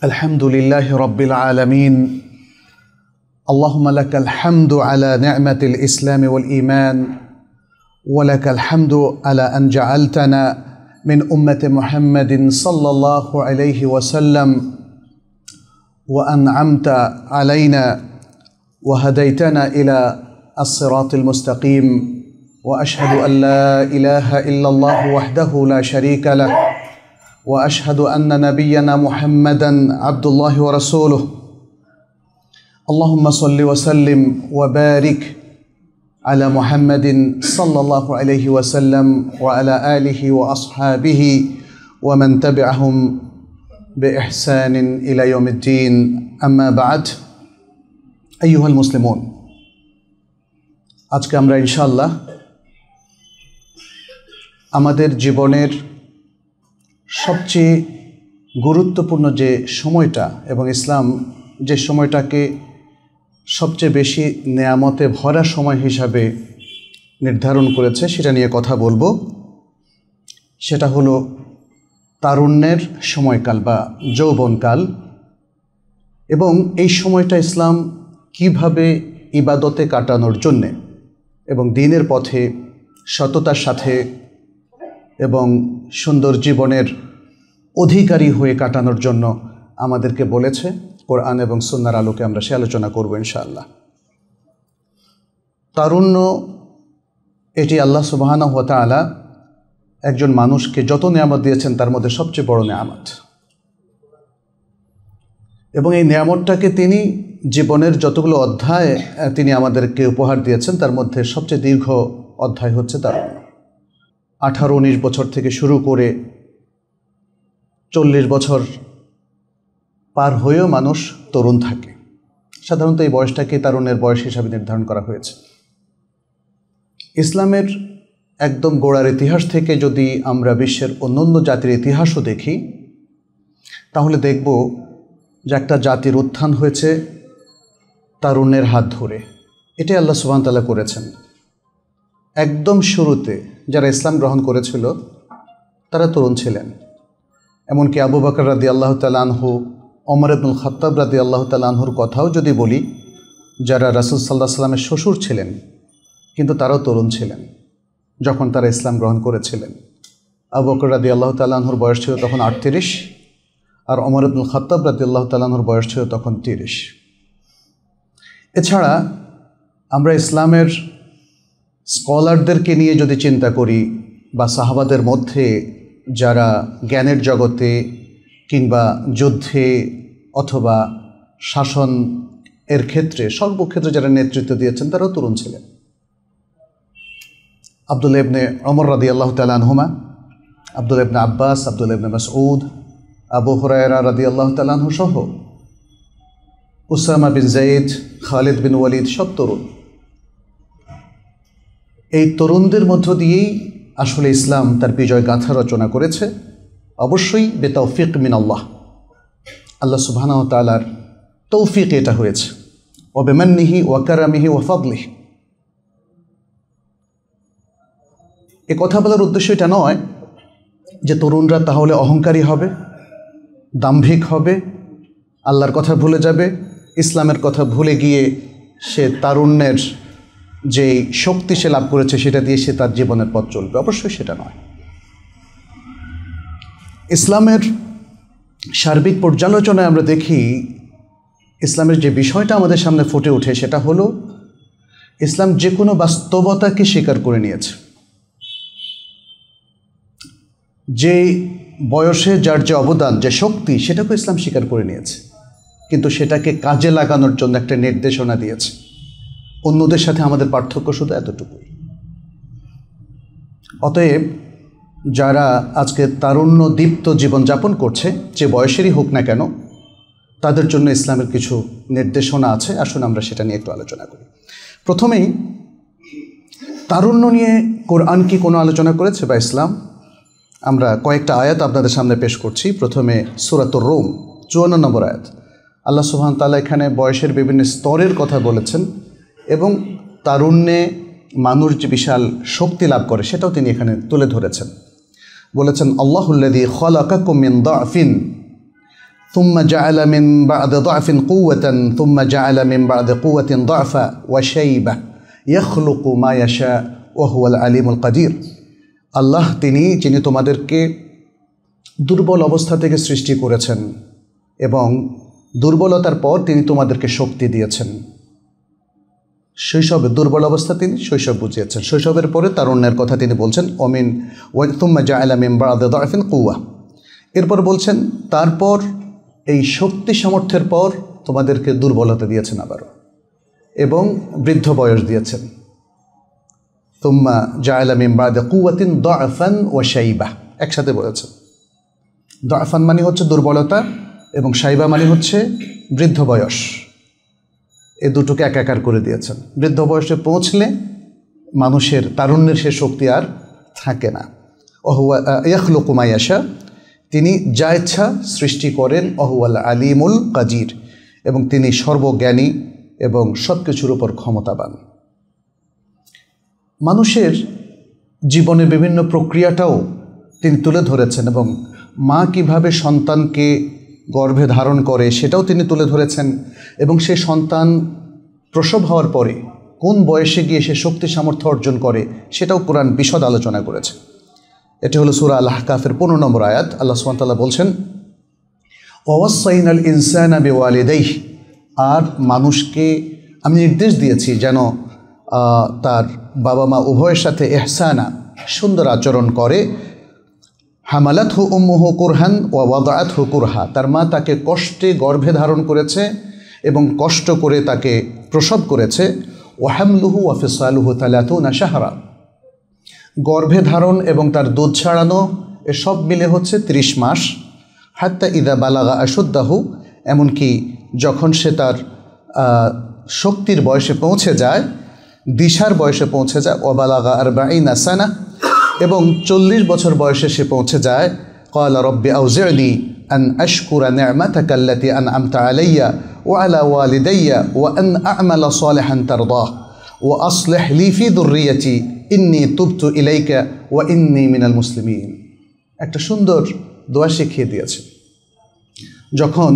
الحمد لله رب العالمين. اللهم لك الحمد على نعمة الإسلام والإيمان، ولك الحمد على أن جعلتنا من أمة محمد صلى الله عليه وسلم، وأنعمت علينا وهديتنا إلى الصراط المستقيم. وأشهد أن لا إله إلا الله وحده لا شريك له، وأشهد أن نبينا محمدًا عبد الله ورسوله. اللهم صل وسلم وبارك على محمد صلى الله عليه وسلم وعلى آله وأصحابه ومن تبعهم بإحسان إلى يوم الدين. أما بعد، أيها المسلمون, আজকে আমরা ইনশাআল্লাহ আমাদের জীবনের সবচেয়ে গুরুত্বপূর্ণ যে সময়টা এবং ইসলাম যে সময়টাকে সবচেয়ে বেশি নেয়ামতে ভরা সময় হিসাবে নির্ধারণ করেছে সেটা নিয়ে কথা বলবো। সেটা হলো তারুণ্যের সময়কাল বা যৌবনকাল, এবং এই সময়টা ইসলাম কিভাবে ইবাদতে কাটানোর জন্যে এবং দ্বীনের পথে সততার সাথে এবং সুন্দর জীবনের অধিকারী হয়ে কাটানোর জন্য আমাদেরকে বলেছে। কোরআন এবং সুন্নাহর আলোকে আমরা সে আলোচনা করব ইনশাআল্লাহ। তারুণ্য এটি আল্লাহ সুবহানাহু ওয়া তাআলা একজন মানুষকে যত নিয়ামত দিয়েছেন তার মধ্যে সবচেয়ে বড় নিয়ামত, এবং এই নিয়ামতটাকে তিনি জীবনের যতগুলো অধ্যায় তিনি আমাদেরকে উপহার দিয়েছেন তার মধ্যে সবচেয়ে দীর্ঘ অধ্যায় হচ্ছে তারুণ্য। 18-19 বছর থেকে শুরু করে 40 বছর পার হয়েও মানুষ তরুণ থাকে। সাধারণত এই বয়সটাকে তারুণ্যের বয়স হিসাবে নির্ধারণ করা হয়েছে। ইসলামের একদম গোড়ার ইতিহাস থেকে যদি আমরা বিশ্বের অন্যান্য জাতির ইতিহাসও দেখি, তাহলে দেখব যে একটা জাতির উত্থান হয়েছে তারুণ্যের হাত ধরে। এটাই আল্লাহ সুবহানাহু ওয়া তাআলা করেছেন। একদম শুরুতে যারা ইসলাম গ্রহণ করেছিল তারা তরুণ ছিলেন। এমনকি আবু বকর রাদিয়াল্লাহু তাআলা আনহু, ওমর ইবনুল খাত্তাব রাদিয়াল্লাহু তাআলা আনহুর কথাও যদি বলি, যারা রাসূল সাল্লাল্লাহু আলাইহি ওয়াসাল্লামের শ্বশুর ছিলেন, কিন্তু তারাও তরুণ ছিলেন যখন তারা ইসলাম গ্রহণ করেছিলেন। আবু বকর রাদিয়াল্লাহু তাআলা আনহুর বয়স ছিল তখন 38, আর ওমর ইবনুল খাত্তাব রাদিয়াল্লাহু তাআলা আনহুর বয়স ছিল তখন 30। এছাড়া আমরা ইসলামের স্কলারদেরকে নিয়ে যদি চিন্তা করি, বা সাহাবাদের মধ্যে যারা জ্ঞানের জগতে কিংবা যুদ্ধে অথবা শাসন এর ক্ষেত্রে সর্বক্ষেত্রে যারা নেতৃত্ব দিয়েছেন তারাও তরুণ ছিলেন। আব্দুল্লাহ ইবনে ওমর রাদিয়াল্লাহু তাআলা আনহুমা, আব্দুল্লাহ ইবনে আব্বাস, আব্দুল্লাহ ইবনে মাসউদ, আবু হুরায়রা রাদিয়াল্লাহু তাআলা আনহু সহ Usama bin Zayd, Khalid bin Walid সব তরুণ। এই তরুণদের মধ্য দিয়েই আসলে ইসলাম তার বিজয় গাথা রচনা করেছে, অবশ্যই বেতাওফিক মিনাল্লাহ, আল্লাহ সুবহানাহু ওয়া তাআলার তৌফিক এটা হয়েছে, ওয়া বিমান্নিহি ওয়া কারামিহি ওয়া ফাদলিহি। এ কথা বলার উদ্দেশ্য এটা নয় যে তরুণরা তাহলে অহংকারী হবে, দাম্ভিক হবে, আল্লাহর কথা ভুলে যাবে, ইসলামের কথা ভুলে গিয়ে সে তারুণ্যের যে শক্তি সে লাভ করেছে সেটা দিয়ে সে তার জীবনের পথ চলবে। অবশ্যই সেটা নয়। ইসলামের সার্বিক পর্যালোচনায় আমরা দেখি ইসলামের যে বিষয়টা আমাদের সামনে ফুটে ওঠে সেটা হলো ইসলাম যে কোনো বাস্তবতাকে স্বীকার করে নিয়েছে। যে বয়সে যার যে অবদান, যে শক্তি, সেটাকে ইসলাম স্বীকার করে নিয়েছে, কিন্তু সেটাকে কাজে লাগানোর জন্য একটা নির্দেশনা দিয়েছে। অন্যদের সাথে আমাদের পার্থক্য শুধু এতটুকুই। অতএব যারা আজকে তারুণ্য দীপ্ত জীবনযাপন করছে, যে বয়সেরই হোক না কেন, তাদের জন্য ইসলামের কিছু নির্দেশনা আছে। আসুন আমরা সেটা নিয়ে একটু আলোচনা করি। প্রথমেই তারুণ্য নিয়ে কোরআন কি কোনো আলোচনা করেছে বা ইসলাম? আমরা কয়েকটা আয়াত আপনাদের সামনে পেশ করছি। প্রথমে সূরাতুর রুম 54 নম্বর আয়াত। আল্লাহ সুবহানাহু ওয়া তাআলা এখানে বয়সের বিভিন্ন স্তরের কথা বলেছেন, এবং তারুণ্যে মানুষ যে বিশাল শক্তি লাভ করে সেটাও তিনি এখানে তুলে ধরেছেন। বলেছেন, আল্লাহুল্লাযী খালাকাকুম মিন দাফিন ثم جعل من بعد ضعف قوة ثم جعل من بعد قوة ضعفا وشيبة يخلق ما يشاء وهو العليم القدير। আল্লাহ যিনি তোমাদেরকে দুর্বল অবস্থা থেকে সৃষ্টি করেছেন এবং দুর্বলতার পর তিনি তোমাদেরকে শক্তি দিয়েছেন। শৈশবে দুর্বল অবস্থা তিনি শৈশব বুঝিয়েছেন, শৈশবের পরে তারুণ্যের কথা তিনি বলছেন অমিন তুম্মা জাআলা মিন বা'দি দা'ফিন কুওয়া। এরপর বলছেন তারপর এই শক্তি সামর্থ্যের পর তোমাদেরকে দুর্বলতা দিয়েছেন আবারও, এবং বৃদ্ধ বয়স দিয়েছেন। তুম্মা জাআলা মিন বা'দি কুওয়াতিন দা'ফান ওয়া শাইবা, একসাথে বলেছেন। দা'ফান মানে হচ্ছে দুর্বলতা এবং শাইবা মানে হচ্ছে বৃদ্ধ বয়স, এ দুটোকে একাকার করে দিয়েছেন। বৃদ্ধ বয়সে পৌঁছলে মানুষের তারুণ্যের সে শক্তি আর থাকে না। ওহুয়া ইয়াখলুকু মা ইয়াশা, তিনি যা ইচ্ছা সৃষ্টি করেন। ওহুয়াল আলিমুল কাদির, এবং তিনি সর্বজ্ঞানী এবং সব কিছুর উপর ক্ষমতাবান। মানুষের জীবনে বিভিন্ন প্রক্রিয়াটাও তিনি তুলে ধরেছেন, এবং মা কিভাবে সন্তানকে গর্ভে ধারণ করে সেটাও তিনি তুলে ধরেছেন, এবং সে সন্তান প্রসব হওয়ার পরে কোন বয়সে গিয়ে সে শক্তি সামর্থ্য অর্জন করে সেটাও কোরআন বিশদ আলোচনা করেছে। এটি হলো সূরা আল আহকাফের 15 নম্বর আয়াত। আল্লাহ সুবহানাহু ওয়া তাআলা বলছেন ওয়াসাইনাল ইনসানা বিওয়ালিদাইহি, আর মানুষকে আমি নির্দেশ দিয়েছি যেন তার বাবা মা উভয়ের সাথে ইহসানা সুন্দর আচরণ করে। হামালাতহু উম্মুহু কুরহান ওয়া ওয়াদাআতহু কুরহা, তার মা তাকে কষ্টে গর্ভে ধারণ করেছে এবং কষ্ট করে তাকে প্রসব করেছে। ওয়া হামলুহু ওয়া ফিসালুহু 30 শাহরা, গর্ভে ধারণ এবং তার দুধ ছাড়ানো এসব মিলে হচ্ছে 30 মাস। হাত্তা ইদা বালাগা আশুদ্দাহু, এমনকি যখন সে তার শক্তির বয়সে পৌঁছে যায়, দিশার বয়সে পৌঁছে যায়। ও বালাগা আরবাঈনা সানা, এবং 40 বছর বয়সে সে পৌঁছে যায়। ক্বালা রব্বি আউজি'নি আন আশকুরা নি'মাতাকা আল্লাতী আন'আমতা আলাইয়া ওয়া আলা ওয়ালিদাইয়া ওয়া আন আ'মালা সালিহান তারদাহ ওয়া আসলিহ লি ফি যুররিয়্যাতি ইন্নী তুবতু ইলাইকা ওয়া ইন্নী মিনাল মুসলিমিন। একটা সুন্দর দোয়া শিখিয়ে দিয়েছে। যখন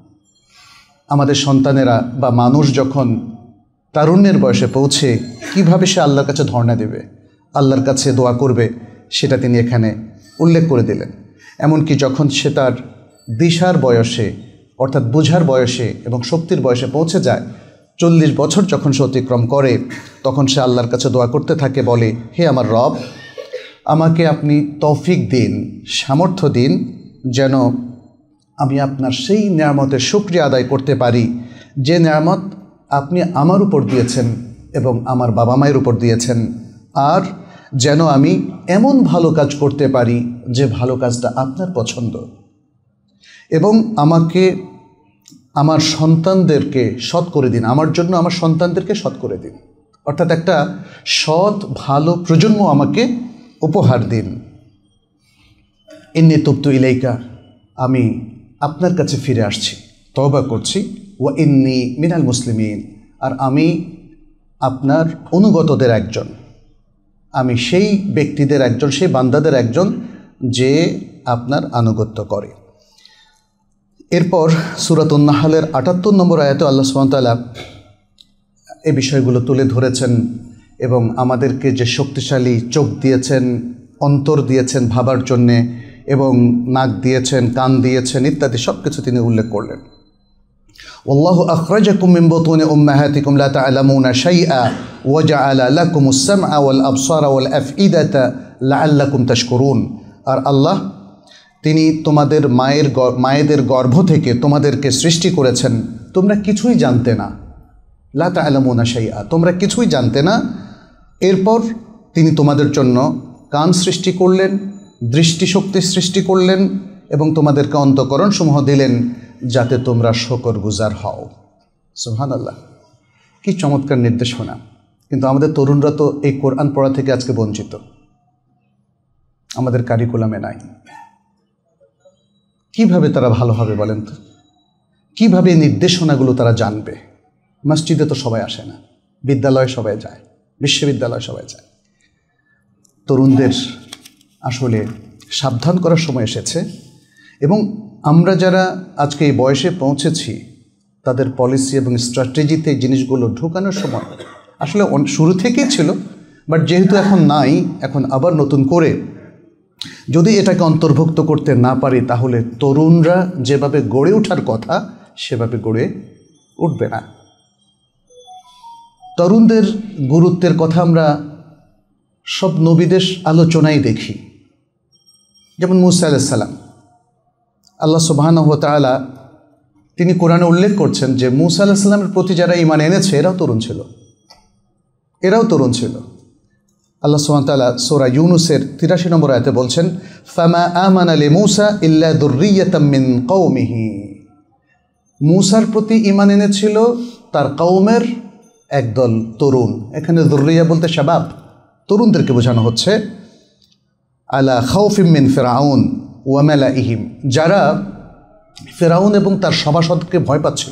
আমাদের সন্তানেরা বা মানুষ যখন তারুণ্যের বয়সে পৌঁছে কিভাবে সে আল্লাহর কাছে ধর্ণা দেবে, আল্লাহর কাছে দোয়া করবে, সেটা তিনি এখানে উল্লেখ করে দিলেন। এমনকি যখন সে তার দিশার বয়সে অর্থাৎ বুঝার বয়সে এবং শক্তির বয়সে পৌঁছে যায়, 40 বছর যখন সে অতিক্রম করে, তখন সে আল্লাহর কাছে দোয়া করতে থাকে, বলে হে আমার রব, আমাকে আপনি তৌফিক দিন, সামর্থ্য দিন, যেন আমি আপনার সেই নেয়ামতের শুকরিয়া আদায় করতে পারি যে নেয়ামত আপনি আমার উপর দিয়েছেন এবং আমার বাবা মায়ের উপর দিয়েছেন, আর যেন আমি এমন ভালো কাজ করতে পারি যে ভালো কাজটা আপনার পছন্দ, এবং আমাকে আমার সন্তানদেরকে সৎ করে দিন, আমার জন্য আমার সন্তানদেরকে সৎ করে দিন, অর্থাৎ একটা সৎ ভালো প্রজন্ম আমাকে উপহার দিন। ইন্নী তুবতু ইলাইকা, আমি আপনার কাছে ফিরে আসছি, তওবা করছি। ওয়া ইন্নী মিনাল মুসলিমিন, আর আমি আপনার অনুগতদের একজন, আমি সেই ব্যক্তিদের একজন, সেই বান্দাদের একজন যে আপনার আনুগত্য করে। এরপর সূরাতুন নাহলের ৭৮ নম্বর আয়াতে আল্লাহ সুবহানাহু ওয়া তাআলা এই বিষয়গুলো তুলে ধরেছেন, এবং আমাদেরকে যে শক্তিশালী চোখ দিয়েছেন, অন্তর দিয়েছেন ভাবার জন্যে, এবং নাক দিয়েছেন, কান দিয়েছেন ইত্যাদি সব কিছু তিনি উল্লেখ করলেন। ওয়াল্লাহু আখরাজাকুম মিন বুতুনি উম্মাহাতিকুম লা তা'লামুনা শাইআ ওয়া জাআলা লাকুমুস সামআ ওয়াল আবসারা ওয়াল আফইদাতা লাআল্লাকুম তাশকুরুন, আর আল্লাহ তিনি তোমাদের মায়েদের গর্ভ থেকে তোমাদেরকে সৃষ্টি করেছেন, তোমরা কিছুই জানতে না। লা তা'লামুনা শাইআ, তোমরা কিছুই জানতে না। এরপর তিনি তোমাদের জন্য কান সৃষ্টি করলেন, দৃষ্টিশক্তি সৃষ্টি করলেন, এবং তোমাদেরকে অন্তঃকরণ সমূহ দিলেন যাতে তোমরা শুকরগুজার হও। সুবহানাল্লাহ, কি চমৎকার নির্দেশনা! কিন্তু আমাদের তরুণরা তো এই কোরআন পড়া থেকে আজকে বঞ্চিত, আমাদের কারিকুলামে নাই। কিভাবে তারা ভালো হবে বলেন তো? কিভাবে এই নির্দেশনাগুলো তারা জানবে? মসজিদে তো সবাই আসে না, বিদ্যালয়ে সবাই যায়, বিশ্ববিদ্যালয়ে সবাই যায়। তরুণদের আসলে সাবধান করার সময় এসেছে, এবং আমরা যারা আজকে এই বয়সে পৌঁছেছি তাদের পলিসি এবং স্ট্র্যাটেজিতে জিনিসগুলো ঢোকানোর সময় আসলে শুরু থেকেই ছিল, বাট যেহেতু এখন নাই, এখন আবার নতুন করে যদি এটাকে অন্তর্ভুক্ত করতে না পারি তাহলে তরুণরা যেভাবে গড়ে ওঠার কথা সেভাবে গড়ে উঠবে না। তরুণদের গুরুত্বের কথা আমরা সব নবীদের আলোচনায় দেখি। যেমন মূসা আলাইহিস সালাম, আল্লাহ সুবহানাহু ওয়া তাআলা তিনি কোরআনে উল্লেখ করছেন যে মূসা আলাইহিস সালামের প্রতি যারা ঈমান এনেছে এরাও তরুণ ছিল। আল্লাহ সুবহানাহু ওয়া তাআলা সূরা ইউনূসের ৮৩ নম্বর আয়াতে বলছেন, ফামা আমানা লিমূসা ইল্লা যুররিয়াতাম মিন কওমিহি। মূসার প্রতি ঈমান এনেছিল তার কওমের একদল তরুণ। এখানে যুররিয়া বলতে শাবাব, তরুণদেরকে বোঝানো হচ্ছে। আলা খাউফিম মিন ফিরআউন ওয়া মালাইহিম, যারা ফিরআউন এবং তার সভাসদকে ভয় পাচ্ছিল।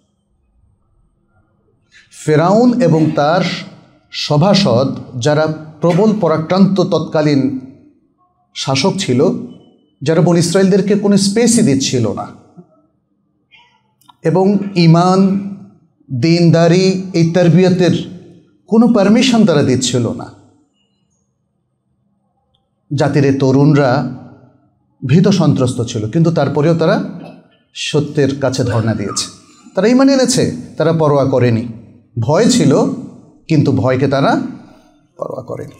ফিরআউন এবং তার সভাসদ যারা প্রবল পরাক্রান্ত তৎকালীন শাসক ছিল, যারা বনী ইসরায়েলদেরকে কোনো স্পেসই দিচ্ছিল না এবং ঈমান, দীনদারি, এই তারবিয়তের কোনো পারমিশন তারা দিচ্ছিল না। জাতির তরুণরা ভীত সন্ত্রস্ত ছিল, কিন্তু তারপরেও তারা সত্যের কাছে ধর্ণা দিয়েছে, তারা ঈমান এনেছে, তারা পরোয়া করেনি। ভয় ছিল কিন্তু ভয়কে তারা পরোয়া করেনি।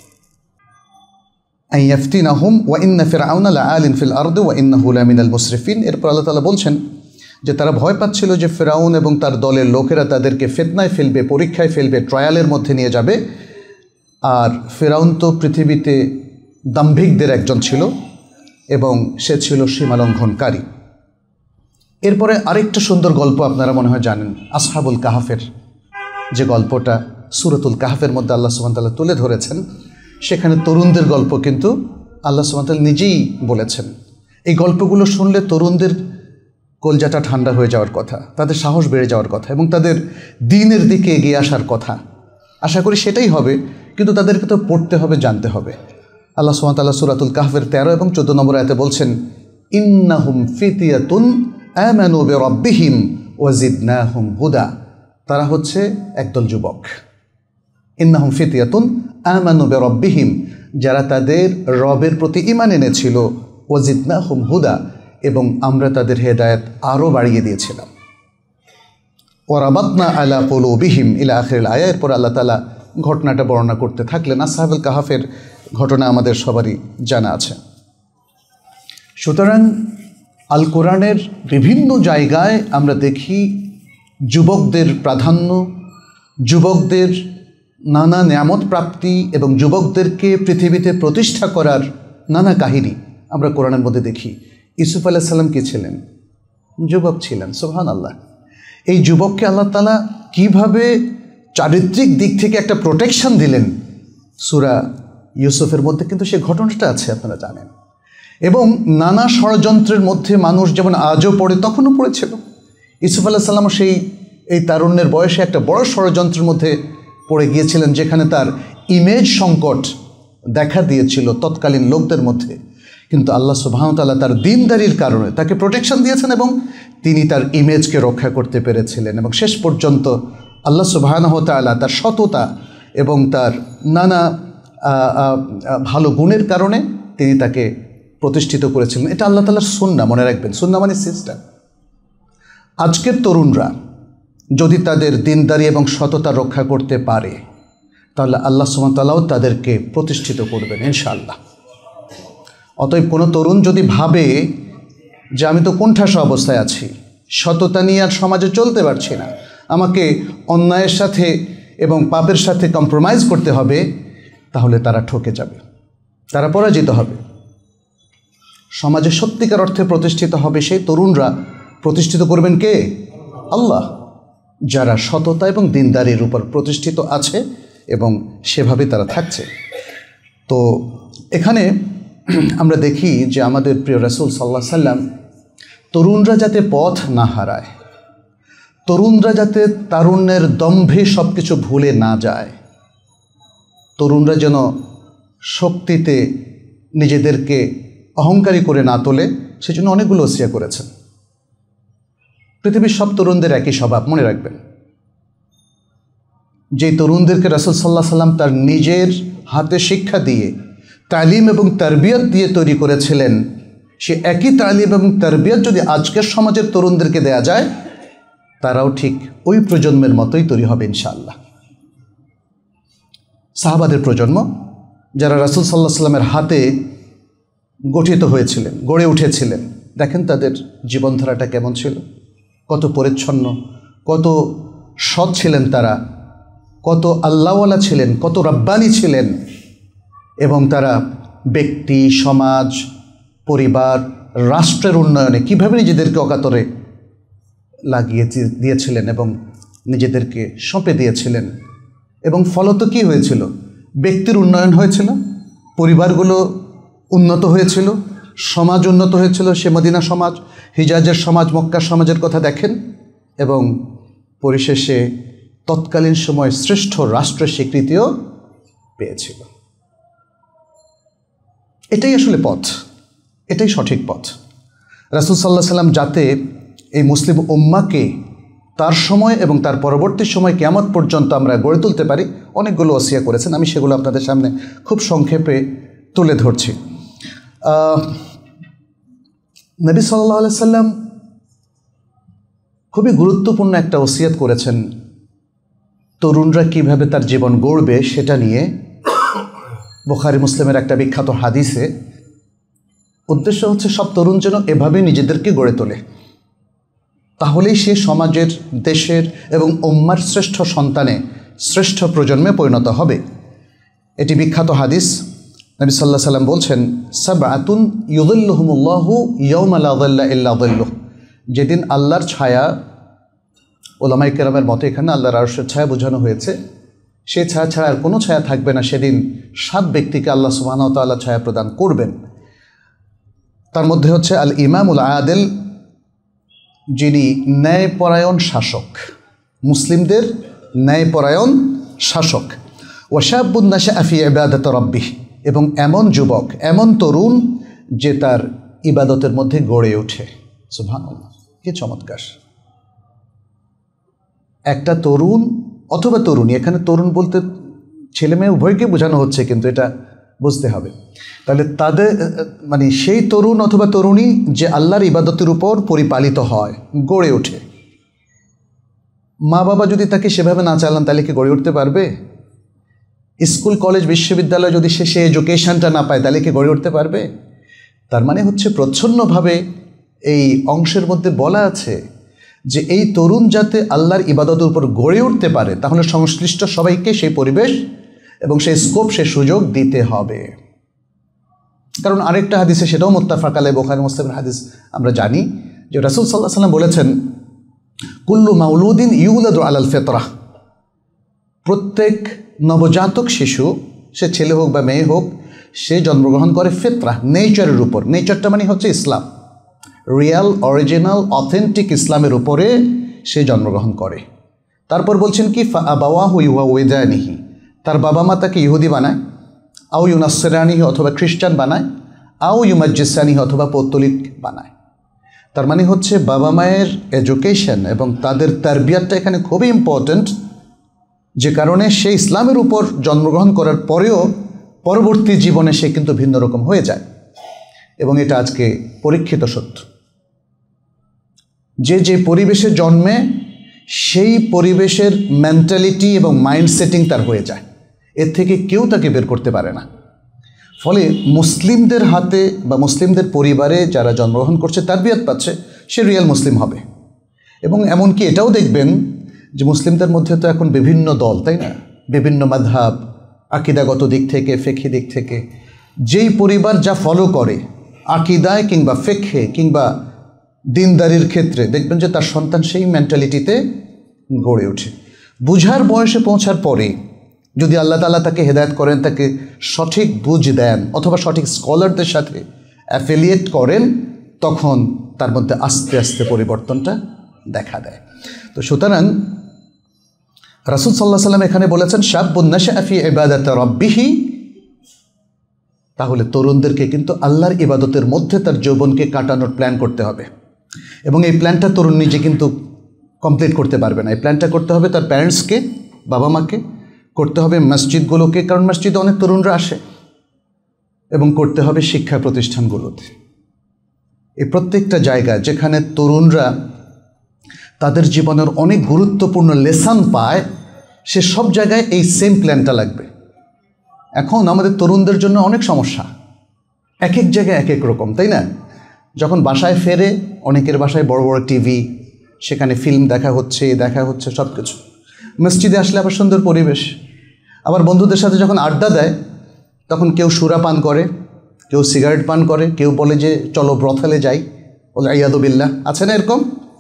আইয়াফতিনাহুম ওয়া ইন্না ফিরআউনা লাআলিন ফিল আরদি ওয়া ইন্নাহু লামিনাল মুসরিফিন। এরপর আল্লাহ তাআলা বলছেন যে তারা ভয় পাচ্ছিল যে ফিরআউন এবং তার দলের লোকেরা তাদেরকে ফিতনায় ফেলবে, পরীক্ষায় ফেলবে, ট্রায়ালের মধ্যে নিয়ে যাবে। আর ফিরআউন তো পৃথিবীতে দাম্ভিকদের একজন ছিল এবং সে ছিল সীমালঙ্ঘনকারী। এরপরে আরেকটা সুন্দর গল্প আপনারা মনে হয় জানেন, আসহাবুল কাহাফের যে গল্পটা সূরাতুল কাহাফের মধ্যে আল্লাহ সুবহানাহু ওয়া তাআলা তুলে ধরেছেন। সেখানে তরুণদের গল্প কিন্তু আল্লাহ সুবহানাহু ওয়া তাআলা নিজেই বলেছেন। এই গল্পগুলো শুনলে তরুণদের কলজাটা ঠান্ডা হয়ে যাওয়ার কথা, তাদের সাহস বেড়ে যাওয়ার কথা এবং তাদের দ্বীনের দিকে এগিয়ে আসার কথা। আশা করি সেটাই হবে, কিন্তু তাদেরকে তো পড়তে হবে, জানতে হবে। আল্লাহ সুবহানাহু ওয়া তাআলা সূরাতুল কাহফের 13 এবং 14 নম্বর আয়াতে বলছেন, ইন্নাহুম ফিতিয়াতুন আমানু বিরাব্বিহিম ওয়া জিদনাহুম হুদা। তারা হচ্ছে একদল যুবক। ইন্নাহুম ফিতিয়াতুন আমানু বিরাব্বিহিম, যারা তাদের রবের প্রতি ঈমান এনেছিল, ওয়া জিদনাহুম হুদা, এবং আমরা তাদের হেদায়েত আরও বাড়িয়ে দিয়েছিলাম। ওয়া রাবাতনা আলা কুলুবিহিম ইলা আখিরিল আয়া। এরপর আল্লাহ তাআলা ঘটনাটা বর্ণনা করতে থাকলেন। আসহাবুল কাহাফের ঘটনা আমাদের সবারই জানা আছে। সুতরাং আল কোরআনের বিভিন্ন জায়গায় আমরা দেখি যুবকদের প্রাধান্য, যুবকদের নানা নিয়ামত প্রাপ্তি এবং যুবকদেরকে পৃথিবীতে প্রতিষ্ঠা করার নানা কাহিনী আমরা কোরআনের মধ্যে দেখি। ইউসুফ আলাইহিস সালাম কি ছিলেন? যুবক ছিলেন। সুবহানাল্লাহ। এই যুবককে আল্লাহ তাআলা কীভাবে চারিত্রিক দিক থেকে একটা প্রোটেকশন দিলেন, সূরা ইউসুফের মধ্যে কিন্তু সে ঘটনাটা আছে, আপনারা জানেন। এবং নানা ষড়যন্ত্রের মধ্যে মানুষ যেমন আজও পড়ে, তখনও পড়েছিল। ইউসুফ আলাইহিস সালামও এই তারুণ্যের বয়সে একটা বড় ষড়যন্ত্রের মধ্যে পড়ে গিয়েছিলেন, যেখানে তার ইমেজ সংকট দেখা দিয়েছিল তৎকালীন লোকদের মধ্যে। কিন্তু আল্লাহ সুবহানাহু ওয়া তাআলা তার দ্বীনদারির কারণে তাকে প্রোটেকশন দিয়েছেন এবং তিনি তার ইমেজকে রক্ষা করতে পেরেছিলেন। এবং শেষ পর্যন্ত আল্লাহ সুবহানাহু ওয়া তাআলা তার সততা এবং তার নানা ভালো গুণের কারণে তিনি তাকে প্রতিষ্ঠিত করেছিলেন। এটা আল্লাহ তাআলার সুন্নাহ, মনে রাখবেন। সুন্নাহ মানে সিস্টেম। আজকের তরুণরা যদি তাদের দ্বীনদারি এবং সততা রক্ষা করতে পারে তাহলে আল্লাহ সুবহানাহু ওয়া তাআলাও তাদেরকে প্রতিষ্ঠিত করবেন ইনশাআল্লাহ। অতএব কোনো তরুণ যদি ভাবে যে আমি তো কোণঠাসা অবস্থায় আছি, সততা নিয়ে আর সমাজে চলতে পারছি না, আমাকে অন্যায়ের সাথে এবং পাপের সাথে কম্প্রোমাইজ করতে হবে, তাহলে তারা ঠকে যাবে, তারা পরাজিত হবে। সমাজে সত্যিকার অর্থে প্রতিষ্ঠিত হবে সেই তরুণরা। প্রতিষ্ঠিত করবেন কে? আল্লাহ, যারা সততা এবং দ্বীনদারির উপর প্রতিষ্ঠিত আছে এবং সেভাবে তারা থাকছে। তো এখানে আমরা দেখি যে আমাদের প্রিয় রাসূল সাল্লাল্লাহু আলাইহি সাল্লাম তরুণরা যাতে পথ না হারায়, তরুণরা যাতে তারুণ্যের দম্ভে সব কিছু ভুলে না যায়, তরুণরা যেন শক্তিতে নিজেদেরকে অহংকারী করে না তোলে, সেজন্য অনেকগুলো ওসিয়া করেছেন। পৃথিবীর সব তরুণদের একই স্বভাব, মনে রাখবেন। যে তরুণদেরকে রাসূল সাল্লাল্লাহু আলাইহি ওয়াসাল্লাম তার নিজের হাতে শিক্ষা দিয়ে, তালিম এবং তারবিয়ত দিয়ে তৈরি করেছিলেন, সে একই তালিম এবং তারবিয়ত যদি আজকের সমাজের তরুণদেরকে দেয়া যায়, তারাও ঠিক ওই প্রজন্মের মতোই তৈরি হবে ইনশাআল্লাহ। সাহাবাদের প্রজন্ম যারা রাসূল সাল্লাল্লাহু আলাইহি ওয়াসাল্লামের হাতে গঠিত হয়েছিলেন, গড়ে উঠেছিলেন, দেখেন তাদের জীবনধারাটা কেমন ছিল, কত পরিচ্ছন্ন, কত সৎ ছিলেন তারা, কত আল্লাহওয়ালা ছিলেন, কত রাব্বানি ছিলেন, এবং তারা ব্যক্তি, সমাজ, পরিবার, রাষ্ট্রের উন্নয়নে কীভাবে নিজেদেরকে অকাতরে লাগিয়ে দিয়েছিলেন এবং নিজেদেরকে সঁপে দিয়েছিলেন। এবং ফলত কী হয়েছিল? ব্যক্তির উন্নয়ন হয়েছিল, পরিবারগুলো উন্নত হয়েছিল, সমাজ উন্নত হয়েছিল। সে মদিনা সমাজ, হিজাজের সমাজ, মক্কার সমাজের কথা দেখেন, এবং পরিশেষে তৎকালীন সময় শ্রেষ্ঠ রাষ্ট্রের স্বীকৃতিও পেয়েছিল। এটাই আসলে পথ, এটাই সঠিক পথ। রাসূল সাল্লাল্লাহু আলাইহি ওয়াসাল্লাম যাতে এই মুসলিম উম্মাহকে তার সময় এবং তার পরবর্তী সময় কিয়ামত পর্যন্ত আমরা গড়ে তুলতে পারি, অনেকগুলো ওসিয়া করেছেন। আমি সেগুলো আপনাদের সামনে খুব সংক্ষেপে তুলে ধরছি। নবী সাল্লাল্লাহু আলাইহি ওয়াসাল্লাম খুবই গুরুত্বপূর্ণ একটা ওসিয়াত করেছেন, তরুণরা কিভাবে তার জীবন গড়বে সেটা নিয়ে। বুখারী মুসলিমের একটা বিখ্যাত হাদিসে উদ্দেশ্য হচ্ছে সব তরুণ যেন এভাবে নিজেদেরকে গড়ে তোলে, তাহলেই সে সমাজের, দেশের এবং উম্মার শ্রেষ্ঠ সন্তানে, শ্রেষ্ঠ প্রজন্মে পরিণত হবে। এটি বিখ্যাত হাদিস। নবী সাল্লাল্লাহু আলাইহি ওয়াসাল্লাম বলছেন, সাবআতুন ইউযিল্লুহুমুল্লাহু ইয়াওমা লা যিল্লা ইল্লা যিল্লুহ, যেদিন আল্লাহর ছায়া, ওলামায়ে কেরামের মতে এখানে আল্লাহর আরশের ছায়া বোঝানো হয়েছে, সে ছায়া ছাড়া আর কোনো ছায়া থাকবে না। সেদিন 7 ব্যক্তিকে আল্লাহ সুবহানাহু ওয়া তাআলা ছায়া প্রদান করবেন। তার মধ্যে হচ্ছে আল ইমামুল আদিল, যিনি ন্যায়পরায়ণ শাসক, মুসলিমদের ন্যায়পরায়ণ শাসক। ওয়াশাবুন নাশাআ ফি ইবাদাতি রাব্বিহ, এবং এমন যুবক, এমন তরুণ যে তার ইবাদতের মধ্যে গড়ে ওঠে। সুবহানাল্লাহ, কি চমৎকার! একটা তরুণ অথবা তরুণী, এখানে তরুণ বলতে ছেলে মেয়ে উভয়কে বোঝানো হচ্ছে, কিন্তু এটা বুঝতে হবে। তাহলে তাদের মানে সেই তরুণ অথবা তরুণী যে আল্লাহর ইবাদতের উপর পরিপালিত হয়, গড়ে ওঠে। মা বাবা যদি তাকে সেভাবে না চালান, তাহলে কি গড়ে উঠতে পারবে? স্কুল, কলেজ, বিশ্ববিদ্যালয় যদি সে এডুকেশনটা না পায়, তাহলে কি গড়ে উঠতে পারবে? তার মানে হচ্ছে প্রচ্ছন্নভাবে এই অংশের মধ্যে বলা আছে যে এই তরুণ যাতে আল্লাহর ইবাদতের উপর গড়ে উঠতে পারে, তাহলে সংশ্লিষ্ট সবাইকে সেই পরিবেশ এবং সেই স্কোপ, সেই সুযোগ দিতে হবে। কারণ আরেকটা হাদিসে, সেটাও মুত্তাফাক আলাইহি, বুখারী মুসলিমের হাদিস, আমরা জানি যে রাসূল সাল্লাল্লাহু আলাইহি ওয়াসাল্লাম বলেছেন, কুল্লু মাউলুদিন ইউলাদু আলাল ফিতরাহ, প্রত্যেক নবজাতক শিশু, সে ছেলে হোক বা মেয়ে হোক, সে জন্মগ্রহণ করে ফিতরাহ, নেচারের উপর। নেচারটা মানে হচ্ছে ইসলাম, রিয়াল, অরিজিনাল, অথেন্টিক ইসলামের উপরে সে জন্মগ্রহণ করে। তারপর বলছেন কি, ফাআবাওয়াহু ইউহাউইদানিহি, তার বাবা মা তাকে ইহুদি বানায়, আও ইউনাসসিরানিহি, অথবা খ্রিস্টান বানায়, আও ইউমাজ্জিসানিহি, অথবা পৌত্তলিক বানায়। তার মানে হচ্ছে বাবা মায়ের এডুকেশন এবং তাদের তারবিয়াতটা এখানে খুবই ইম্পর্ট্যান্ট, যে কারণে সে ইসলামের উপর জন্মগ্রহণ করার পরেও পরবর্তী জীবনে সে কিন্তু ভিন্ন রকম হয়ে যায়। এবং এটা আজকে পরীক্ষিত সত্য, যে পরিবেশে জন্মে সেই পরিবেশের মেন্টালিটি এবং মাইন্ড সেটিং তার হয়ে যায়, এর থেকে কেউ তাকে বের করতে পারে না। ফলে মুসলিমদের হাতে বা মুসলিমদের পরিবারে যারা জন্মগ্রহণ করছে, তারবিয়াত পাচ্ছে, সে রিয়েল মুসলিম হবে। এবং এমনকি এটাও দেখবেন যে মুসলিমদের মধ্যে তো এখন বিভিন্ন দল, তাই না? বিভিন্ন মাযহাব, আকীদাগত দিক থেকে, ফিকহি দিক থেকে, যেই পরিবার যা ফলো করে আকীদায় কিংবা ফিকহে কিংবা দিনদারির ক্ষেত্রে, দেখবেন যে তার সন্তান সেই মেন্টালিটিতে গড়ে ওঠে। বুঝার বয়সে পৌঁছার পরে যদি আল্লাহ তাআলা তাকে হেদায়েত করেন, তাকে সঠিক বুঝ দেন, অথবা সঠিক স্কলারদের সাথে অ্যাফিলিয়েট করেন, তখন তার মধ্যে আস্তে আস্তে পরিবর্তনটা দেখা দেয়। তো সুতরাং রাসূল সাল্লাল্লাহু আলাইহি ওয়াসাল্লাম এখানে বলেছেন, শাবুন নাশাআ ফি ইবাদাতি রাব্বিহি, তাহলে তরুণদেরকে কিন্তু আল্লাহর ইবাদতের মধ্যে তার যৌবনকে কাটানোর প্ল্যান করতে হবে। এবং এই প্ল্যানটা তরুণ নিজে কিন্তু কমপ্লিট করতে পারবে না। এই প্ল্যানটা করতে হবে তার প্যারেন্টসকে, বাবা মাকে, করতে হবে মসজিদগুলোকে, কারণ মসজিদে অনেক তরুণরা আসে, এবং করতে হবে শিক্ষা প্রতিষ্ঠানগুলোতে। এই প্রত্যেকটা জায়গা যেখানে তরুণরা তাদের জীবনের অনেক গুরুত্বপূর্ণ লেসন পায়, সে সব জায়গায় এই সেম প্ল্যানটা লাগবে। এখন আমাদের তরুণদের জন্য অনেক সমস্যা, এক এক জায়গায় এক এক রকম, তাই না? যখন বাসায় ফেরে, অনেকের বাসায় বড় বড় টিভি, সেখানে ফিল্ম দেখা হচ্ছে সব কিছু। মসজিদে আসলে আবার সুন্দর পরিবেশ। আবার বন্ধুদের সাথে যখন আড্ডা দেয়, তখন কেউ সুরা পান করে, কেউ সিগারেট পান করে, কেউ বলে যে চলো ব্রথালে যাই, বলে ইয়াদু বিল্লাহ, আছে না এরকম?